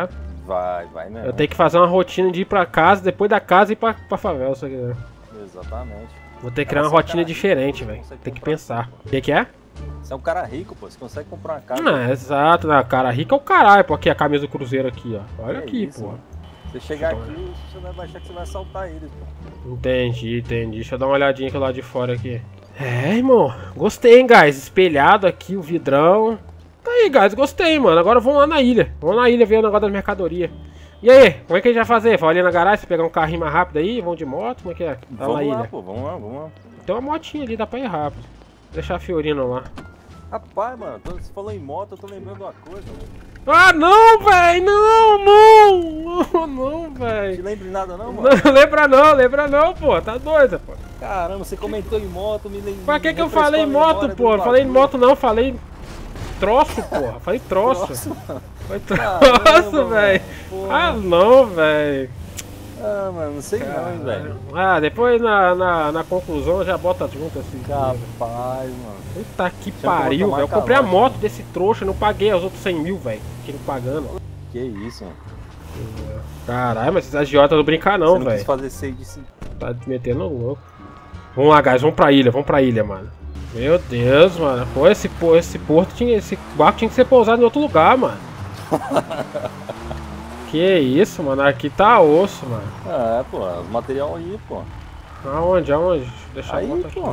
Vai, vai mesmo. Eu tenho que fazer uma rotina de ir pra casa, depois da casa e ir pra, pra favela, isso aqui, né? Exatamente. Vou ter que criar uma rotina diferente, velho. Tem que pensar. O que que é? Você é um cara rico, pô. Você consegue comprar uma casa. Não, exato, né? Cara rico é o caralho, pô. Aqui a camisa do Cruzeiro aqui, ó. Olha Que aqui, isso, pô. mano. Você chegar aqui, você vai achar que você vai assaltar eles, pô. Entendi, entendi. Deixa eu dar uma olhadinha aqui lá de fora aqui. É, irmão. Gostei, hein, guys. Espelhado aqui, o vidrão. Tá aí, guys. Gostei, mano. Agora vamos lá na ilha. Vamos na ilha ver o negócio das mercadorias. E aí, como é que a gente vai fazer? Vai ali na garagem, pegar um carrinho mais rápido aí, vamos de moto, como é que é? Tá vamos na lá, ilha. pô, vamos lá, vamos lá. Tem uma motinha ali, dá pra ir rápido. Vou deixar a Fiorina lá. Rapaz, mano, você falou em moto, eu tô lembrando uma coisa, mano. Ah, não, velho, não, não, não, não, velho. Te lembra de nada não, mano? Não, lembra não, lembra não, pô, tá doido, pô. Caramba, você comentou em moto, me lembro. Pra que que eu falei em moto, pô? Não falei em moto não, falei troço, porra, falei troço. Troço, mano. Foi troço, velho. Ah, não, velho. Ah, mano, não sei não, hein, velho. Ah, depois na, na, na conclusão já bota junto assim. Capaz, mano. Puta que pariu, velho. Eu comprei a moto desse trouxa, não paguei os outros cem mil, velho. Fiquei pagando. Que isso, mano. Caralho, mas esses agiotas não brincar não, velho. Não quis fazer seis de cinco. Tá te metendo louco. Vamos lá, guys, vamos pra ilha, vamos pra ilha, mano. Meu Deus, mano. Pô, esse, pô, esse porto tinha. Esse barco tinha que ser pousado em outro lugar, mano. Que isso, mano. Aqui tá osso, mano. É, pô, os material aí, pô. Aonde, aonde? Deixa aí, a moto aqui. pô.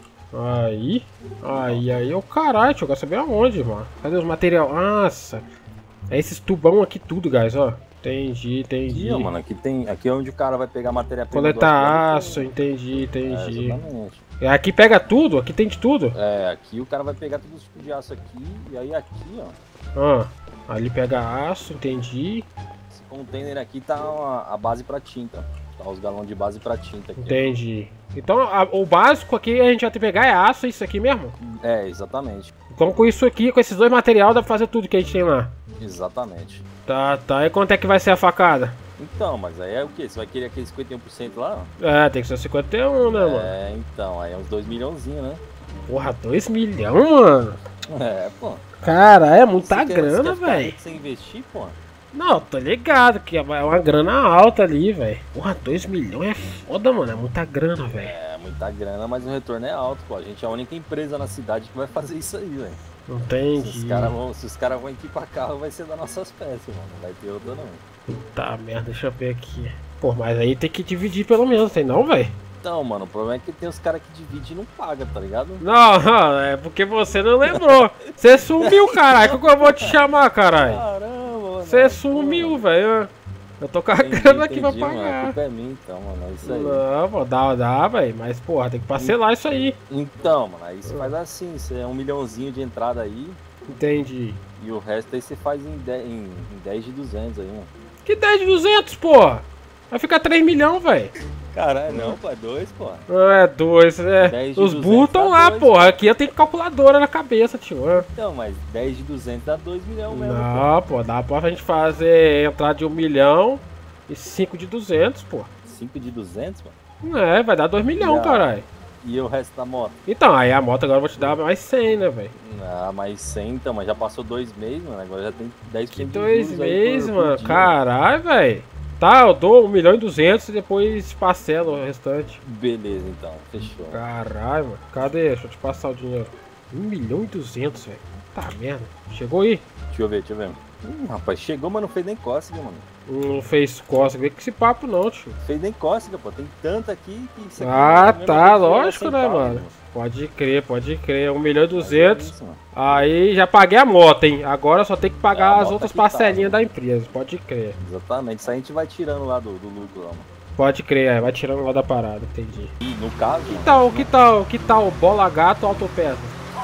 Aí. Aí, aí, o caralho, deixa eu quero saber aonde, mano. Cadê os material? Nossa. É esses tubão aqui tudo, guys, ó. Entendi, entendi. Aqui, ó, mano, aqui tem. Aqui é onde o cara vai pegar matéria-prima. Coletar aço, entendi, entendi. É, exatamente. Aqui pega tudo? Aqui tem de tudo? É, aqui o cara vai pegar todos os tipos de aço aqui. E aí aqui, ó. Ah, ali pega aço, entendi. Esse container aqui tá a, a base pra tinta. Tá os galões de base pra tinta aqui. Entendi. Então a, o básico aqui a gente vai ter que pegar é aço, isso aqui mesmo? É, exatamente. Então com isso aqui, com esses dois materiais, dá pra fazer tudo que a gente tem lá. Exatamente. Tá, tá. E quanto é que vai ser a facada? Então, mas aí é o quê? Você vai querer aquele cinquenta e um por cento lá? É, tem que ser cinquenta e um, né, mano? É, então, aí é uns dois milhãozinhos, né? Porra, dois milhões, mano? É, pô. Cara, é muita Você quer- grana, você quer ficar velho. rico sem investir, pô? Não, tô ligado que é uma grana alta ali, velho. Porra, dois milhões é foda, mano. É muita grana, velho. É, muita grana, mas o retorno é alto, pô. A gente é a única empresa na cidade que vai fazer isso aí, velho. Se Entendi. os caras vão, se os caras vão equipar carro, vai ser das nossas peças, mano. Não vai ter outra, não. Puta merda, deixa eu ver aqui. Pô, mas aí tem que dividir pelo menos, tem não, velho? Então, mano, o problema é que tem os caras que dividem e não pagam, tá ligado? Não, não, é porque você não lembrou. Você sumiu, caralho. Como eu vou te chamar, caralho? Caramba, mano. Você sumiu, velho. Eu tô com a Entendi, grana aqui pra entendi, mano. A pagar. culpa é minha, então, mano. É isso aí. Não, pô, dá, dá, velho. Mas, porra, tem que parcelar isso aí. Então, mano, aí você faz assim, você é um milhãozinho de entrada aí Entendi. e o resto aí você faz em dez, em, em dez de duzentos aí, mano. Que dez de duzentos, porra? Vai ficar três milhões, velho. Caralho, não, pô, é dois, pô. É, dois, é. dez de Os duzentos burros estão dá lá, dois, porra. Aqui eu tenho calculadora na cabeça, tio. É. Então, mas dez de duzentos dá dois milhões mesmo, Não, pô, dá pra gente fazer entrada de um milhão e cinco de duzentos, pô. pô. cinco de duzentos, mano. É, vai dar dois milhões, Já. caralho. E o resto da moto? Então, aí a moto agora eu vou te dar mais cem, né, velho? Ah, mais cem, então, mas já passou dois meses, mano. Agora já tem dez por Que cento de dois juros aí meses, por- por mano. dia. Caralho, velho. Tá, eu dou um milhão e duzentos e depois parcelo o restante. Beleza, então, fechou. Caralho, mano. Cadê? Deixa eu te passar o dinheiro. um milhão e duzentos, velho. Tá merda. Chegou aí? Deixa eu ver, deixa eu ver. Hum, rapaz, chegou, mas não fez nem cócega, mano. Não fez cócega. Vem com esse papo não, tio. Fez nem cócega, pô. Tem tanto aqui que isso aqui Ah, é a mesma tá, coisa que lógico, cem né, pau, mano? Pode crer, pode crer. um milhão e É duzentos. isso, mano. Aí já paguei a moto, hein? Agora só tem que É, a pagar as moto outras que tá, parcelinhas né? da empresa. Pode crer. Exatamente. Isso aí a gente vai tirando lá do, do lucro, lá, mano. Pode crer, é, vai tirando lá da parada, entendi. E no caso. Que tal, que tal, que tal Bola Gato Autopeças?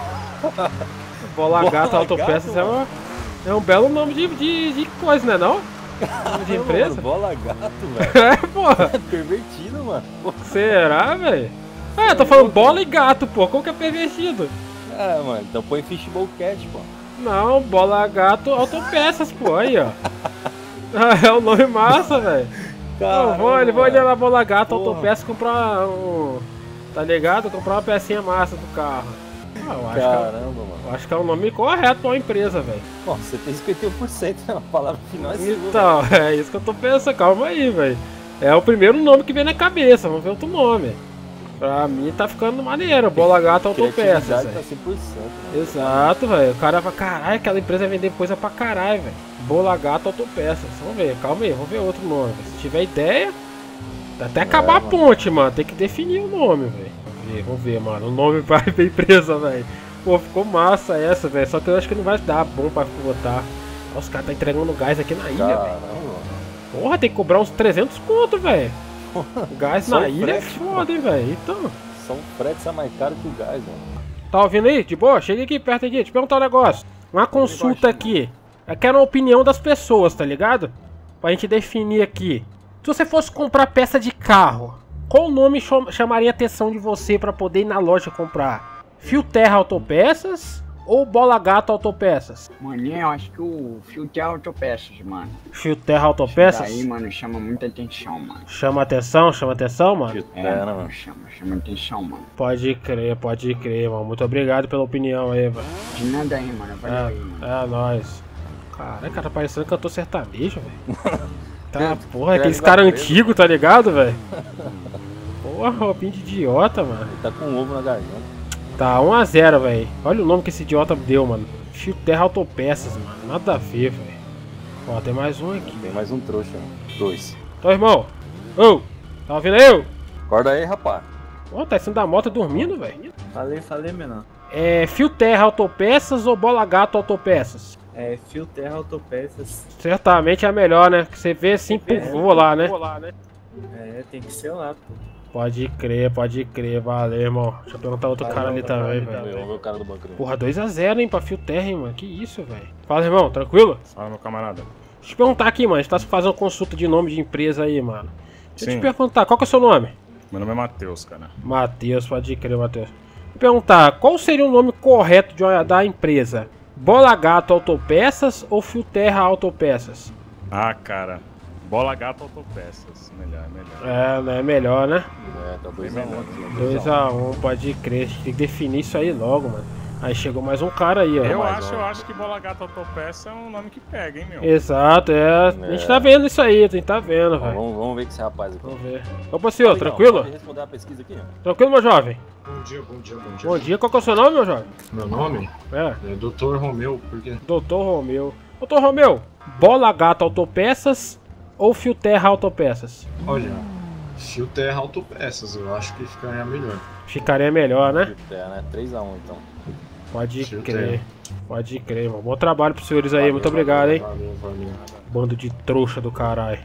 Bola Bola Gato Autopeças Gato, é, uma, é um belo nome de, de, de coisa, né não? Nome de empresa? Mano, bola gato, velho. É, porra. É pervertido, mano. Pô, Será, velho? É, eu tô falando bola e gato, pô. Como que é pervertido? é, mano. Então põe Fishbowl Cat, pô. Não, Bola Gato Autopeças, pô. Aí, ó. É o nome massa, velho. Não, vou, ele vai olhar na Bola Gato Porra. Autopeças e comprar um... Tá ligado? Comprar uma pecinha massa do carro. Ah, eu acho Caramba, que é, mano. eu acho que é o nome correto pra uma empresa, velho. Bom, você tem cinquenta e um por cento, a palavra final é sua. Então, é isso que eu tô pensando, calma aí, velho. É o primeiro nome que vem na cabeça, vamos ver outro nome. Pra mim tá ficando maneiro, Bola Gato Autopeças, Criatividade velho. tá cem por cento, né? Exato, velho. O cara fala, caralho, aquela empresa vai vender coisa pra caralho, velho. Bola Gato Autopeças. Vamos ver, calma aí, vamos ver outro nome. Se tiver ideia, até acabar É, a ponte, mano. Tem que definir o nome, velho. Vamos ver, vamos ver, mano. O nome pra pra empresa, velho. Pô, ficou massa essa, velho. Só que eu acho que não vai dar bom pra botar. Olha, os caras tá entregando gás aqui na ilha, velho. Caramba. Porra, tem que cobrar uns trezentos conto, velho. Gás Só na o ilha é frete, foda, hein, velho. Então. São fretes é mais caro que o gás, mano. Tá ouvindo aí? De boa? Chega aqui perto aqui, te perguntar um negócio. Uma consulta aqui. Eu quero a opinião das pessoas, tá ligado? Pra gente definir aqui. Se você fosse comprar peça de carro, qual nome cham- chamaria a atenção de você pra poder ir na loja comprar? Fio Terra Autopeças ou Bola Gato Autopeças? Maninho, eu acho que o Fio Terra Autopeças, mano. Fio Terra Autopeças? Isso daí, mano, chama muita atenção, mano. Chama atenção, chama atenção, mano? Fio É, Terra, mano, mano. chama, chama atenção, mano. Pode crer, pode crer, mano. Muito obrigado pela opinião aí, velho. De nada aí, mano. Valeu aí, mano. É, é nóis. Caraca, tá parecendo cantor sertanejo, velho. Tá, porra, aqueles caras antigos, tá ligado, velho? Porra, roupinha de idiota, mano. Ele tá com um ovo na garganta. Tá, um a zero, velho. Olha o nome que esse idiota deu, mano. Fio Terra Autopeças, mano. Nada a ver, velho. Ó, tem mais um aqui. Tem mais um trouxa, mano. Dois. Então, irmão. Ô, tá ouvindo eu? Acorda aí, rapaz. Ó, tá em cima da moto dormindo, velho. Falei, falei, menor. É Fio Terra Autopeças ou Bola Gato Autopeças? É Fio Terra Autopeças. Certamente é a melhor, né? Que você vê assim, por voo lá, né? É, tem que ser lá, pô. Pode crer, pode crer, valeu, irmão. Deixa eu perguntar outro cara ali também, velho. Vamos ver o cara do banco. Porra, dois a zero, hein, pra Fio Terra, hein, mano. Que isso, velho. Fala, irmão, tranquilo? Fala, meu camarada. Deixa eu te perguntar aqui, mano. A gente tá fazendo consulta de nome de empresa aí, mano. Deixa eu Sim. te perguntar, qual que é o seu nome? Meu nome é Matheus, cara. Matheus, pode crer, Matheus. Vou perguntar, qual seria o nome correto de uma, da empresa? Bola Gato Autopeças ou Fio Terra Autopeças? Ah, cara. Bola Gato Autopeças. Melhor, melhor. É, né? Melhor, né? É, tá dois a um aqui. dois a um, pode crer. A gente tem que definir isso aí logo, mano. Aí chegou mais um cara aí, ó. Eu Mais acho, um. eu acho que Bola Gato Autopeças é um nome que pega, hein, meu? Exato, é. A gente tá vendo isso aí, a gente tá vendo, velho. Vamos, vamos ver com esse rapaz aqui. Vamos ver. Opa, senhor, Legal, tranquilo? Pode responder a pesquisa aqui, ó. Tranquilo, meu jovem? Bom dia, bom dia, bom dia. Bom dia, qual que é o seu nome, meu jovem? Meu nome É. é doutor Romeu, por quê? doutor Romeu. doutor Romeu, Bola Gato Autopeças ou Fio Terra Autopeças? Olha, Fio Terra Autopeças, eu acho que ficaria melhor. Ficaria melhor, né? Fio Terra, né? três a um, então. Pode Fio crer. Terra. Pode crer, mano. Bom trabalho pros senhores aí, Valeu, muito obrigado, valeu, hein? Valeu, valeu. Bando de trouxa do caralho.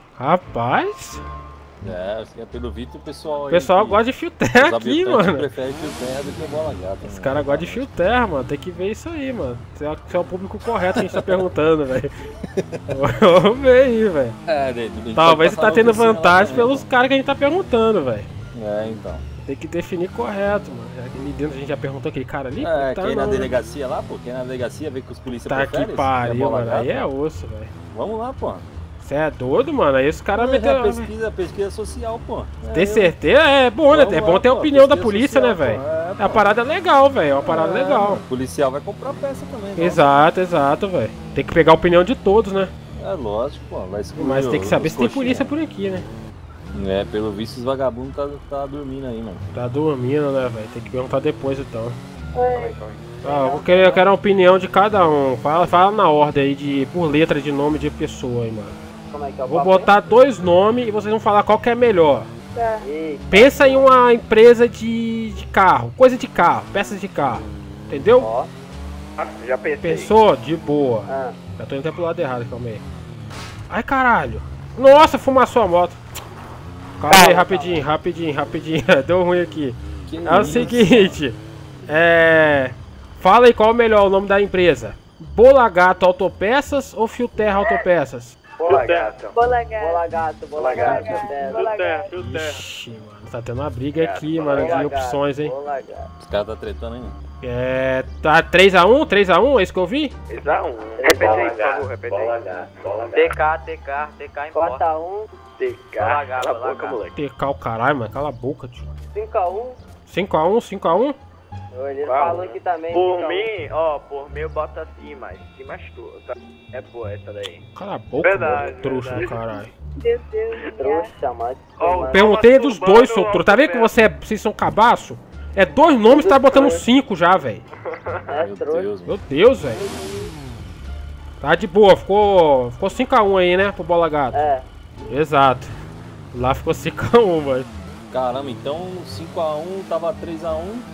Rapaz, É, acho que é pelo Vitor o pessoal o aí. pessoal que- gosta de Fio Terra os aqui, habitantes mano. prefere Fio Terra do que Bola Gata. Os né? caras gostam de Fio Terra, mano. Tem que ver isso aí, mano. Se é, se é o público correto que a gente tá perguntando, velho. Vamos ver aí, velho. É, de- de- Talvez você pode tá tendo passar na vantagem oficina lá pelos caras que a gente tá perguntando, velho. também. É, então. Tem que definir correto, mano. Ali dentro a gente já perguntou aquele cara ali. É, tá quem na não, né? delegacia lá, pô, quem na delegacia vê que os polícias Tá que preferem, pariu, é Bola mano. Gata. Aí é osso, velho. Vamos lá, pô. Você é doido, mano? Aí os caras É, meteram. pesquisa, pesquisa social, pô. É, Tem eu- certeza? É bom, né? Vamos É bom lá, ter a pô, opinião da pesquisa polícia, social, né, velho? pô, é, É uma pô. parada legal, velho. É uma parada É, legal. O policial vai comprar peça também, né? Exato, exato, velho. Tem que pegar a opinião de todos, né? É lógico, pô. Vai excluir Mas tem que os- saber os se tem coxinhas. polícia por aqui, né? É, pelo visto os vagabundos tá, tá dormindo aí, mano. Tá dormindo, né, velho? Tem que perguntar depois, então. Ah, eu, vou querer, eu quero a opinião de cada um. Fala, fala na ordem aí, de, por letra de nome de pessoa aí, mano. Como é que é o Vou papo, botar dois nomes e vocês vão falar qual que é melhor. Tá. Eita. Pensa em uma empresa de, de carro, coisa de carro, peças de carro. Entendeu? Ó. Ah, já pensei. Pensou? De boa. Ah. Já tô indo até pro lado errado, calma aí. Ai, caralho. Nossa, fumaçou a moto. Calma aí, rapidinho, rapidinho, rapidinho. Deu ruim aqui. Que É o isso? seguinte. É... Fala aí qual é o melhor o nome da empresa. Bola Gato Autopeças ou Fio Terra Autopeças? Bola Gata. Bola gato. Bola gato, bola Bola gato. gato. Bola gato. Ixi, mano, tá tendo uma briga aqui, mano, de opções, hein? Bola gato. Os caras tá tretando aí. É... Tá três a um? três a um? É isso que eu vi? três a um. Repete aí, por favor, repete aí. T K, T K, T K importa. quatro a um, T K. Bola Gata, Cala a Bola boca, Gata. moleque. T K o caralho, mano, cala a boca, tio. cinco a um. cinco a um, cinco a um? Ele falou aqui também. Por então. mim, ó, por mim eu boto assim, mas se machuca. Tá? É boa essa daí. Cala a boca, Verdade, mano, trouxa do verdade. caralho. Meu Deus. Trouxa, mano. Ó, Perguntei dos Turbano, dois, seu trouxa. Tá vendo que você é, vocês são cabaço? É dois nomes, tá botando cinco já, velho. É Meu trouxa. Deus, Meu Deus, velho. Tá de boa, ficou ficou cinco a um aí, né, pro Bola Gato. É. Exato. Lá ficou cinco a um, velho. Caramba, então cinco a um tava três a um.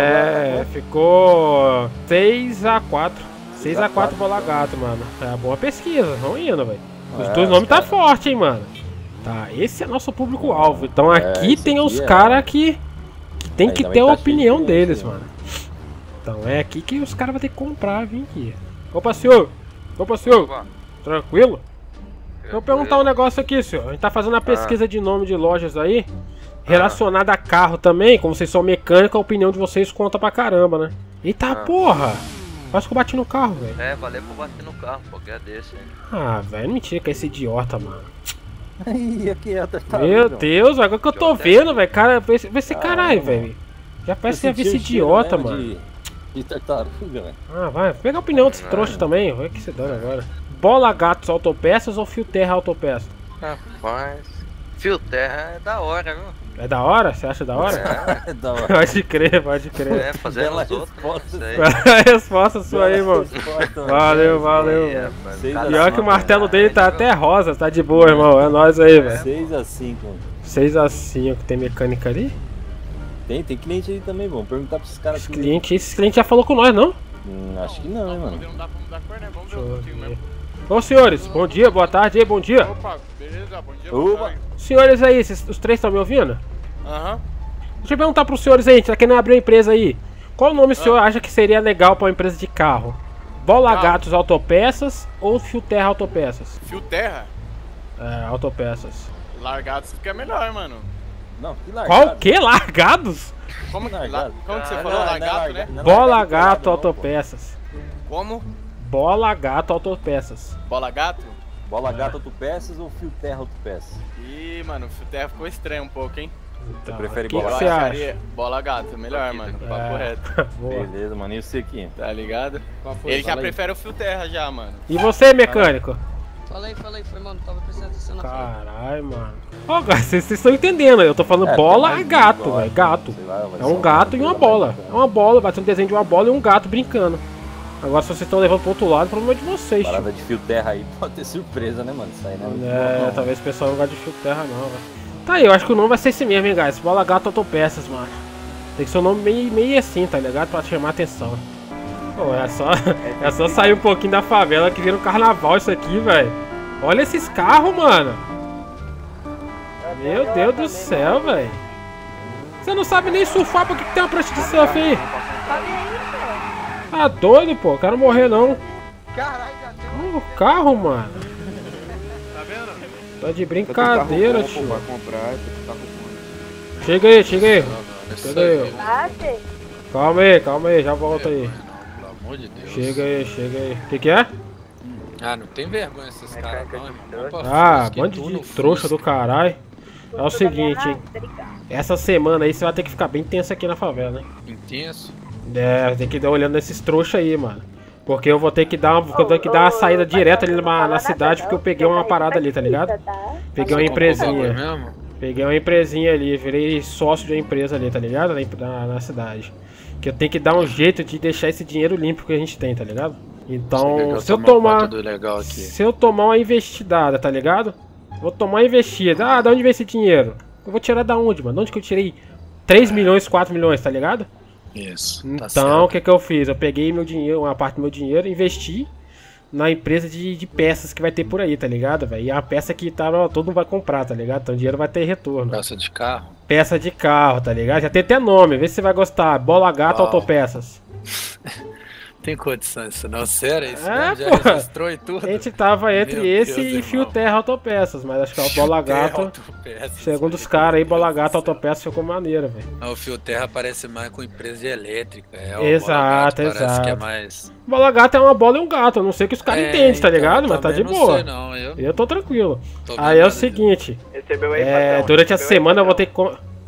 É, ficou seis a quatro. seis a quatro Bola Gato, mano. É uma boa pesquisa, vamos indo, velho. Os É, dois nomes tá cara. forte, hein, mano. Tá, esse é nosso público-alvo. Então aqui esse tem aqui os é- caras que, que tem Aí que também ter a tá cheio opinião de deles, gente, né? mano. Então é aqui que os caras vão ter que comprar, vir aqui. Opa, senhor! Opa, senhor! Tranquilo? Deixa eu perguntar um negócio aqui, senhor. A gente tá fazendo a pesquisa de nome de lojas aí, relacionada a carro também. Como vocês são mecânicos, a opinião de vocês conta pra caramba, né? Eita porra! Quase que eu bati no carro, velho. É, valeu por bater no carro, pô, que é desse, hein? Ah, velho, mentira que é esse idiota, mano. Ih, aqui é tá Meu vendo? Deus, agora que eu tô Idiota é vendo, velho. Cara, vai ser vai ser caralho, Caramba. velho. Já parece que Eu ia ver senti esse o cheiro idiota, mesmo mano. De, de tartaruga, velho. Ah, vai. Pega a opinião desse trouxa também. Vai que se dane agora. Bola Gatos Autopeças ou Fio Terra Autopeças? Rapaz. Fio terra é da hora, viu? É da hora? Você acha da hora? É da hora. Pode crer, pode crer. É, fazendo Bela os outros. resposta. Isso aí. A resposta sua aí, mano. Resposta, mano. Valeu, valeu. Aí, mano. rapaz, Seis cada a Pior cinco, que o martelo né? dele tá Aí, até rosa. Tá de boa, irmão. É nóis aí, velho. seis a cinco, mano. seis a cinco. Tem mecânica ali? Tem, tem cliente aí também, vamos perguntar pra esses caras Esse aqui. cliente, esse cliente já falou com nós, não? Hum, acho que não, hein, mano. Não dá pra mudar cor, né? Vamos ver Deixa um eu pouquinho ver. mesmo. Ô senhores, bom dia, boa tarde aí, bom dia. Opa, beleza? Bom dia, Opa. boa tarde. Senhores aí, vocês- os três estão me ouvindo? Aham. Deixa eu perguntar pros senhores aí, a gente tá querendo abrir uma empresa aí. Qual nome o senhor acha que seria legal pra uma empresa de carro? Bola Carro. Gatos Autopeças ou Fio Terra Autopeças? Fio terra, É, Autopeças. largados fica melhor, mano. Não, que largado. Qual o que? Largados? Como que, Largado. la, como que você Ah, falou? não, não é Largado, larga- né? não é Bola largado Gato colado, não, pô. Autopeças. Como? Bola Gato Autopeças. Bola gato? Bola gato autopeças ou fio terra autopeças? Ih, mano, o fio terra ficou estranho um pouco, hein? Então, prefere que bola que Eu você acharia acha? bola gato, melhor, mano. Papo É. reto, Boa. Beleza, mano. E você aqui? tá ligado? Qual foi? Ele já Fala aí. prefere o fio terra já, mano. E você, mecânico? Fala aí, fala aí, foi, mano, tava prestando atenção na frente. Caralho, mano. Ó, cara, vocês vocês estão entendendo, eu tô falando É, bola tem é mais gato, igual, velho, gato. sei lá, vai É ser um gato e coisa uma mais bola. bacana. É uma bola, vai ser um desenho de uma bola e um gato brincando. Agora, se vocês estão levando pro outro lado, o problema é de vocês, tio. Parada de fio terra aí pode ter surpresa, né, mano? Isso aí, né? É, talvez o pessoal não goste de fio terra, não, velho. Tá aí, eu acho que o nome vai ser esse mesmo, hein, guys. Bola Gato Autopeças, mano. Tem que ser um nome meio, meio assim, tá ligado? Pra chamar atenção. Pô, é só, é só sair um pouquinho da favela que vira um carnaval isso aqui, velho. Olha esses carros, mano. Meu Deus do céu, velho. Você não sabe nem surfar, por que que tem uma prancha de surf aí? Tá doido, pô. Quero morrer, não. Caralho, já deu. O carro, mano. Tá vendo? Tá de brincadeira, Você tem tio. carro bom pra comprar, você tem carro bom. Chega aí, chega aí. Isso Chega aí. aí, Bate. Calma aí, calma aí, já volta aí. pelo amor de Deus. Chega aí, chega aí. O que que é? Ah, não tem vergonha esses caras não, irmão. Vamos pra Ah, Fusca, bando tu de no trouxa do Fusca. caralho. É o seguinte, hein. Essa semana aí você vai ter que ficar bem tenso aqui na favela, hein. Intenso. É, tem que dar olhando nesses trouxas aí, mano. Porque eu vou ter que dar uma, vou ter que dar uma saída direta ali na, na cidade, porque eu peguei uma parada ali, tá ligado? Peguei uma Você comprou o empresinha. bagulho mesmo? Peguei uma empresinha ali, virei sócio de uma empresa ali, tá ligado? Na, na, na cidade. Que eu tenho que dar um jeito de deixar esse dinheiro limpo que a gente tem, tá ligado? Então, se eu tomar. Tudo legal aqui. Se eu tomar uma investidada, tá ligado? Vou tomar uma investida. Ah, da onde vem esse dinheiro? Eu vou tirar da onde, mano? De onde que eu tirei três milhões, quatro milhões, tá ligado? Isso. Tá Então, o que que eu fiz? Eu peguei meu dinheiro, uma parte do meu dinheiro, investi na empresa de, de peças que vai ter por aí, tá ligado, velho? E é a peça que tá, ó, todo mundo vai comprar, tá ligado? Então o dinheiro vai ter retorno. Peça de carro? Peça de carro, tá ligado? Já tem até nome, vê se você vai gostar. Bola Gato Uau. Autopeças. Tem condições isso não, sério? Isso É, mesmo? Já pô. registrou e tudo? A gente tava entre Meu esse Deus, e irmão. Fio Terra Autopeças, mas acho que é o Bola Terra Gato. Autopeças, Segundo os caras aí, Bola Gato Autopeças ficou maneiro, velho. Ah, o Fio Terra parece mais com empresa de elétrica. É, o Exato, Bola Gato Parece exato. que é mais... Bola Gato é uma bola e um gato, eu não sei o que os caras É, entendem, tá então, ligado? eu Mas tá de também não boa. sei não, eu- eu tô tranquilo. Tô Aí é o vendo, seguinte, Recebeu aí, é, patrão? durante a Recebeu aí, semana eu vou ter patrão? que... co-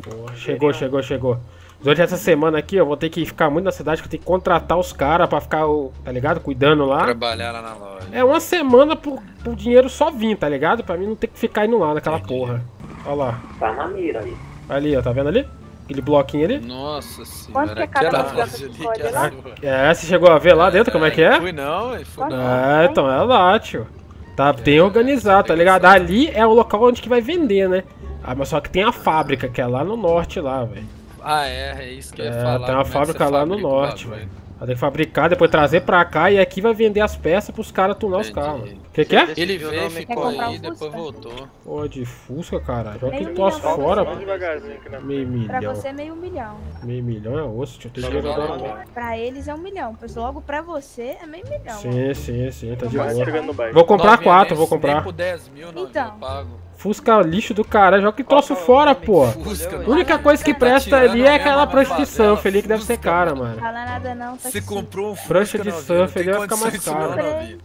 Porra, chegou, chegou, chegou. Durante essa semana aqui, eu vou ter que ficar muito na cidade, que eu tenho que contratar os caras pra ficar, tá ligado? Cuidando lá. Trabalhar lá na loja. É uma semana pro, pro dinheiro só vir, tá ligado? Pra mim não ter que ficar indo lá naquela Entendi. porra. Olha lá. Tá na mira aí. Ali, ó, tá vendo ali? Aquele bloquinho ali. Nossa senhora. Quanto que é cada bloco que pode lá? É, você chegou a ver lá dentro é, como é que é? Fui não, fui não. É, então é lá, tio. Tá bem organizado, tá ligado? Ali é o local onde que vai vender, né? Ah, mas só que tem a fábrica, que é lá no norte lá, velho. Ah, é, é isso que eu ia é, falar. Tem uma fábrica lá no norte, velho. Vai ter que fabricar, depois trazer pra cá e aqui vai vender as peças pros caras tunar os carros. O que que é? Ele veio, ficou aí, depois voltou. Pô, de Fusca, caralho. Joga que posso fora, pô. Meio milhão. Pra você é meio milhão. Meio milhão é osso, tio. Tem dinheiro agora. Pra eles é um milhão, pois logo pra você é meio milhão. Sim, sim, sim, tá de boa. Vou comprar quatro, vou comprar. Então. Fusca lixo do caralho, joga que troço fora, pô. A única coisa que presta ali é aquela prancha de surf ali, que deve ser cara, mano. Fala nada não, tá. Você comprou um prancha de surf ali vai ficar mais caro.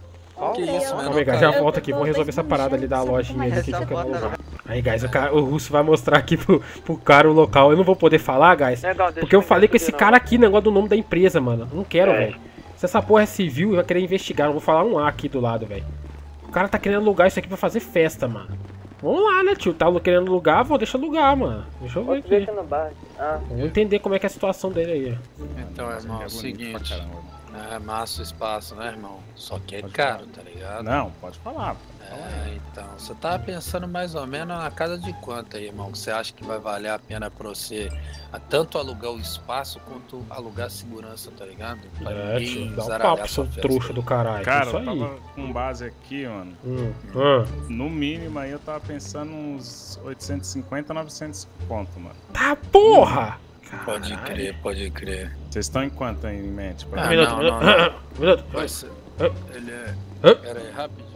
Que isso, mano? Calma aí, guys, já volta aqui, vamos resolver essa parada ali da lojinha ali que fica no lugar. Aí, guys, o, cara, o Russo vai mostrar aqui pro, pro cara o local. Eu não vou poder falar, guys, porque eu falei com esse cara aqui, negócio do nome da empresa, mano. Não quero, velho. Se essa porra é civil, vai querer investigar. Eu vou falar um A aqui do lado, velho. O cara tá querendo alugar isso aqui pra fazer festa, mano. Vamos lá, né, tio? Tá querendo alugar, vou deixa alugar, mano. Deixa eu ver aqui. Ah. Vamos entender como é que é a situação dele aí. Então, irmão, é o seguinte. É massa o espaço, né, irmão? Só que é caro, tá ligado? Não, pode falar. É, então, você tava pensando mais ou menos na casa de quanto aí, irmão? Você acha que vai valer a pena pra você tanto alugar o espaço quanto alugar a segurança, tá ligado? Pra é, tio, dá um papo, seu trouxa do caralho. Cara, isso eu tava aí. com base aqui, mano. Hum. Hum. No mínimo aí eu tava pensando uns oitocentos e cinquenta, novecentos conto, mano. Tá porra! Caralho. Pode crer, pode crer. Vocês estão em quanto aí em mente? Ah, não, minuto, não, não. Minuto. Vai ser... Ele é... Pera aí, rapidinho.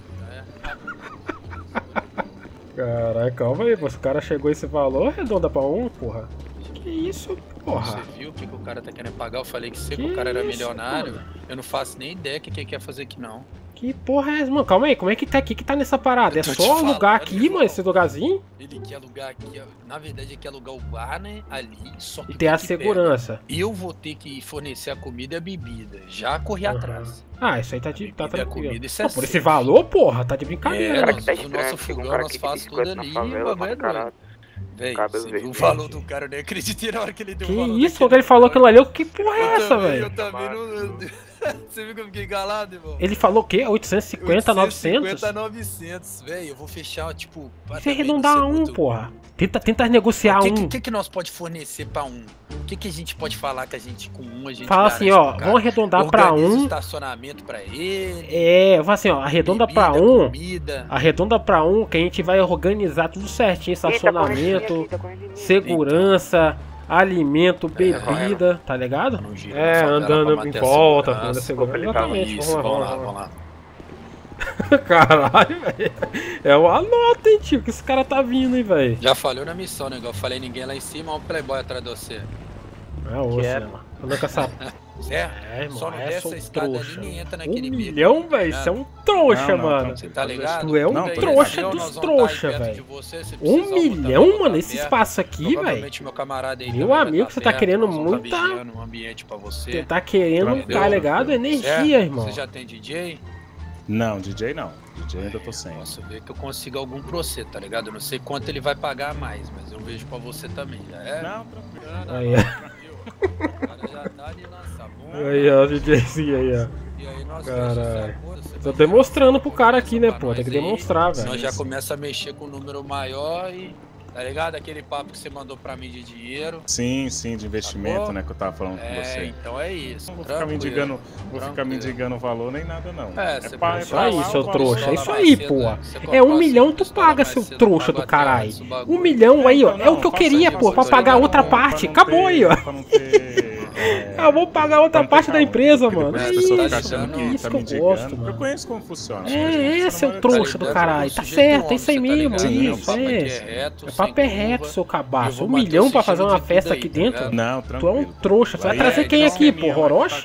Caralho, calma aí, pô. Se o cara chegou esse valor, arredonda pra um, porra. Que isso, porra? Você viu o que, que o cara tá querendo pagar? Eu falei que se o cara era isso, milionário, mano? Eu não faço nem ideia do que ele quer fazer aqui, não. Que porra é essa, mano? Calma aí, como é que tá aqui que tá nessa parada? É só alugar aqui, mano, esse lugarzinho? Ele quer alugar aqui, na verdade ele quer alugar o bar, né, ali, só que e ter a segurança. E eu vou ter que fornecer a comida e a bebida, já corri uhum. atrás. Ah, isso aí tá, de, tá tranquilo. Comida, isso é Pô, por esse valor, porra, tá de brincadeira. É, nós, tá o nosso fogão nós fazemos tudo ali e o bagulho é doido. Véi, você viu o valor do cara, eu nem acreditei na hora que ele deu que o valor. Que isso, quando ele falou aquilo ali, eu, que porra é essa, velho? Eu também não... Você viu que eu fiquei calado, irmão? Ele falou o quê? oitocentos e cinquenta, novecentos? oitocentos e cinquenta, novecentos, velho. Eu vou fechar, tipo... Você arredondar um, muito... porra. Tenta, tenta negociar que, um. O que, que nós pode fornecer pra um? O que, que a gente pode falar que a gente, com um, a gente... Fala assim, ó, vamos arredondar pra um... estacionamento pra ele... É, eu falo assim, ó, arredonda bebida, pra um... Comida. Arredonda pra um, que a gente vai organizar tudo certinho. Estacionamento, tá segurança... Alimento, bebida, tá ligado? É, andando em volta, exatamente. Vamos lá, vamos lá, vamos lá. Caralho, velho. É uma nota, hein, tio, que esse cara tá vindo, hein, velho. Já falhou na missão, né? Eu falei ninguém lá em cima, olha o playboy atrás de você. É osso, né, mano? Anda com essa... Zé, é, só não desce a escada ali nem entra naquele bico. Um milhão, velho? Você é um trouxa, não, não, mano. Você tá ligado? Tu é um não, trouxa dos trouxa, velho. Um milhão, mano? Esse espaço aqui, velho. Meu amigo, você tá querendo muita... Você tá querendo, tá ligado? Energia, irmão. Você já tem D J? Não, D J não. D J ainda tô sem. Posso ver que eu consigo algum pra você, tá ligado? Eu não sei quanto ele vai pagar a mais, mas eu vejo pra você também, já é? Não, tranquilo. Aí, o cara já tá ali lança bomba. Aí, ó, o DJzinho aí, ó. E aí nós caralho. Tô demonstrando pro cara aqui, né, pô? Tem que demonstrar, velho. Nós já começa a mexer com um número maior e... Tá ligado? Aquele papo que você mandou pra mim de dinheiro. Sim, sim, de investimento, tá, né? Que eu tava falando é, com você. Então é isso. Não vou ficar me indicando, vou ficar me indicando valor nem nada, não. É, é, pra, é isso aí, seu trouxa. É isso aí, porra. É um milhão tu paga, seu trouxa do caralho. Um milhão aí, ó. É o que eu queria, pô. Pra pagar outra parte. Acabou aí, ó. Eu vou pagar outra parte da empresa, mano. É isso, isso que eu gosto, mano. Eu conheço como funciona. É, é, seu trouxa do caralho. Tá certo, é isso aí mesmo. Isso, é. É papo é reto, seu cabaço. Um milhão pra fazer uma festa aqui dentro? Não, tranquilo. Tu é um trouxa. Você vai trazer quem aqui, pô? Orochi?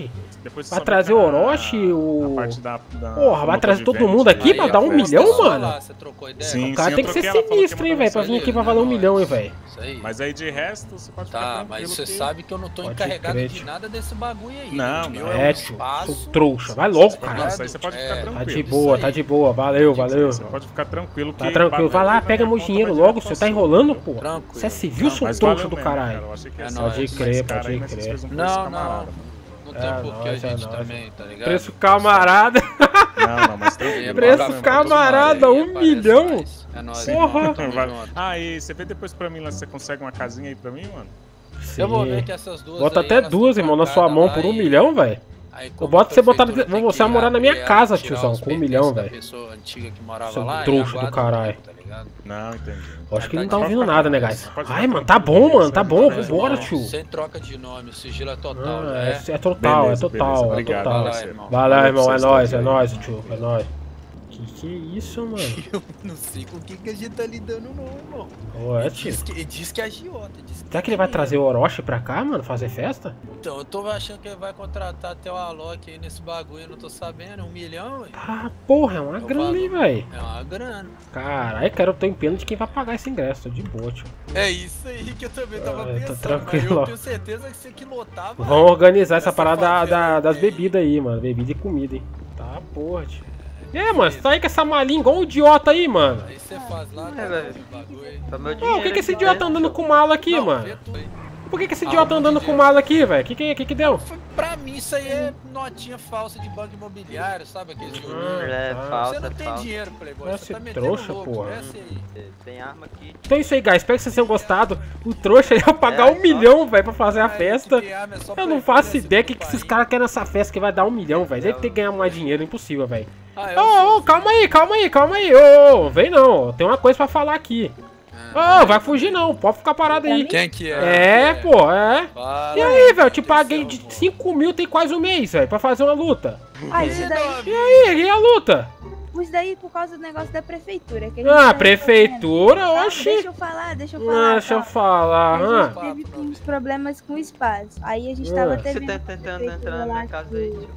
Depois vai trazer o Orochi, o... parte da, da Porra, vai trazer todo mundo aqui pra dar um milhão, mano? Sim, o cara sim, tem que ser sinistro, hein, velho, pra vir aqui pra valer um milhão, hein, velho. Mas aí de resto, você pode ficar Tá, tranquilo. mas você que... sabe que eu não tô Pode encarregado crer, de tio. nada desse bagulho aí. Não, né? não. É, tio, sou trouxa. Vai logo, cara. Nossa, aí você pode ficar É, tranquilo. Tá de boa, tá de boa. Valeu, valeu. Você pode ficar tranquilo que... Tá tranquilo, vai lá, pega meu dinheiro logo, você tá enrolando, pô. Tranquilo. Você é civil, seu Mas trouxa valeu do mesmo, caralho. cara. Eu achei que ia É ser nóis. Pode mais crer, caro pode aí, mas vocês crer. fez um preço Não, camarada. não. Não tem É um pouquinho a nóis, é gente nóis. também, tá ligado? Preço camarada. Não, não, mas tem... Preço camarada, um milhão. É nóis, Porra. irmão, tamo Vai. junto. Ah, e você vê depois pra mim lá se você consegue uma casinha aí pra mim, mano? Eu vou ver que essas duas Bota aí, até elas duas, tão irmão, na sua marcadas mão lá por um e- milhão, velho. Aí, Eu como boto a você botar, prefeitura tem você que vai morar na minha abrir casa, ela, tirar tiozão, os com um milhão, pertences da velho. pessoa antiga que morava Seu lá e trouxa do aguarda, caralho. tá ligado? Não, entendi. Acho que Tá não tá de ouvindo boa. nada, né, guys? Pode Ai, ficar mano, tá tranquilo, bom, mano, tá você bom, vai vambora, Não, tio. sem troca de nome, o sigilo é total, Ah, né? é, é total, Beleza, é total, beleza, é obrigado, total. parceiro. irmão. Vai lá, Valeu irmão, pra é vocês nóis, é todos aí. nóis, tio, é nóis. Que que é isso, mano? Eu não sei com o que, que a gente tá lidando, não, irmão. Ué, Ele tio. diz que, ele diz que é agiota. Diz Será que ele vai trazer o Orochi pra cá, mano, fazer festa? Então, eu tô achando que ele vai contratar até o Alok aí nesse bagulho, eu não tô sabendo. Um milhão, ué. Ah, porra, é uma É o grana, hein, valor. velho. É uma grana. Caralho, cara, eu tô em pena de quem vai pagar esse ingresso, tô de boa, tio. É isso aí que eu também tava Ah, eu tô pensando, tranquilo, mas eu ó. tenho certeza que você que lotava. Vamos organizar essa essa parada da- favela da- aí. das bebidas aí, mano. Bebida e comida, hein. Tá, porra, tio. E aí, mano, você tá aí com essa malinha igual um idiota aí, mano. Aí você faz lá, É, tá velho. esse bagulho aí. Tá meu Pô, dinheiro por que, que esse aqui idiota tá dentro. andando com mala aqui, Não, mano? vê tu aí. Por que, que esse Ah, idiota tá um andando de com dinheiro. mala aqui, velho? Que que, que que deu? Foi- Pra mim isso aí é notinha falsa de banco imobiliário, sabe aquele joguinho? É, tá. falsa, Você não tem falsa. dinheiro, Playboy, Nossa, você tá metendo trouxa, louco, porra. desce aí. Tem arma aqui. Então é isso aí, guys. Espero que vocês tenham gostado. O trouxa ia pagar É, um só- milhão, velho, pra fazer a Aí, festa. que arma é só Eu não pra faço influência ideia o do que, que esses país. caras querem nessa festa que vai dar um milhão, velho. Deve ter que ganhar mais dinheiro, impossível, velho. Ah, eu Ô, sou- ô, calma aí, calma aí, calma aí. Ô, ô, vem não. Tem uma coisa pra falar aqui. Ô, vai fugir não. Pode ficar parado aí. Quem que é? É, Quem pô, é. Fala E aí, velho, eu te paguei de cinco mil tem quase um mês, velho, pra fazer uma luta. Ah, isso daí, E aí, e a luta? isso daí por causa do negócio da prefeitura. Que a gente Ah, tá prefeitura, resolvendo. oxi. Deixa eu falar, deixa eu falar. Deixa eu calma. falar, A hã? gente teve uns problemas com o espaço. Aí a gente Ah. tava Você tendo tá tentando entrar na minha casa aí, tio.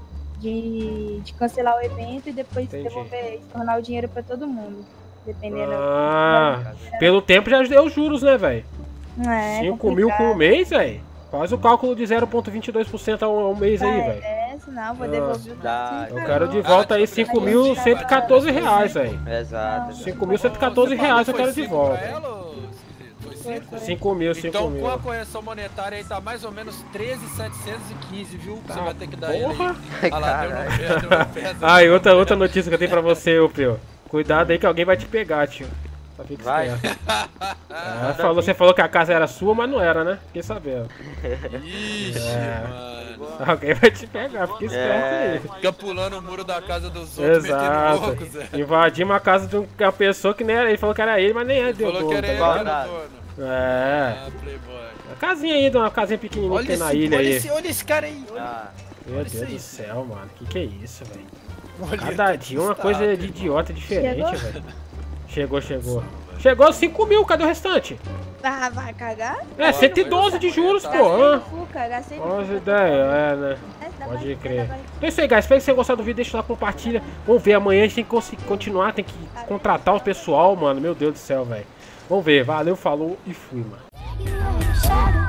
de, de cancelar o evento e depois Entendi. devolver, tornar o dinheiro pra todo mundo. Dependendo. Ah, pelo tempo já deu juros, né, velho? É, cinco mil com um mês, velho? Faz o cálculo de zero vírgula vinte e dois por cento ao, ao mês aí, velho. É, senão vou Ah. devolver. Dá. Eu quero de volta aí cinco mil cento e quatorze reais, velho. Exato. cinco mil cento e quatorze reais eu quero de volta. Foi cinco? cinco mil, cinco Então, mil. com a correção monetária aí tá mais ou menos treze mil setecentos e quinze, viu? Que você Tá, vai ter que dar ele porra. aí. Ah lá, deu no pé, deu no pé. Ah, e outra, outra notícia que eu tenho pra você, ô Pio. Cuidado aí que alguém vai te pegar, tio. Só fica Vai. esperto. Ah, falou, você falou que a casa era sua, mas não era, né? Fiquei sabendo. Ixi, É. mano. Alguém vai te pegar, fica esperto É. aí. Fica pulando o muro da casa dos outros, metendo Exato. louco, Zé. Invadimos a casa de uma pessoa que nem era ele. Falou que era ele, mas nem é deu Falou que era ele, tá que ligado? era o dono. É. Ah, Playboy. Uma casinha aí, de uma casinha pequenininha Olha que tem na esse, ilha olha aí. esse, olha esse cara aí. Olha. Ah, Meu olha Deus isso do aí. céu, mano. Que que é isso, velho? Olha Cada que dia uma estátua, coisa de irmão. idiota diferente, Chegou? velho. Chegou, chegou. Chegou cinco mil, cadê o restante? Ah, vai cagar? É, cento e doze de juros, pô. hã? Fuca, gastei no Boas Fuca. ideias, é, né? É, dá Pode mais- crer. dá mais- É isso aí, guys. Espero que vocês tenham gostado do vídeo. Deixa lá, compartilha. Vamos ver, amanhã a gente tem que cons- continuar, tem que contratar o pessoal, mano. Meu Deus do céu, velho. Vamos ver. Valeu, falou e fui, mano. Shadow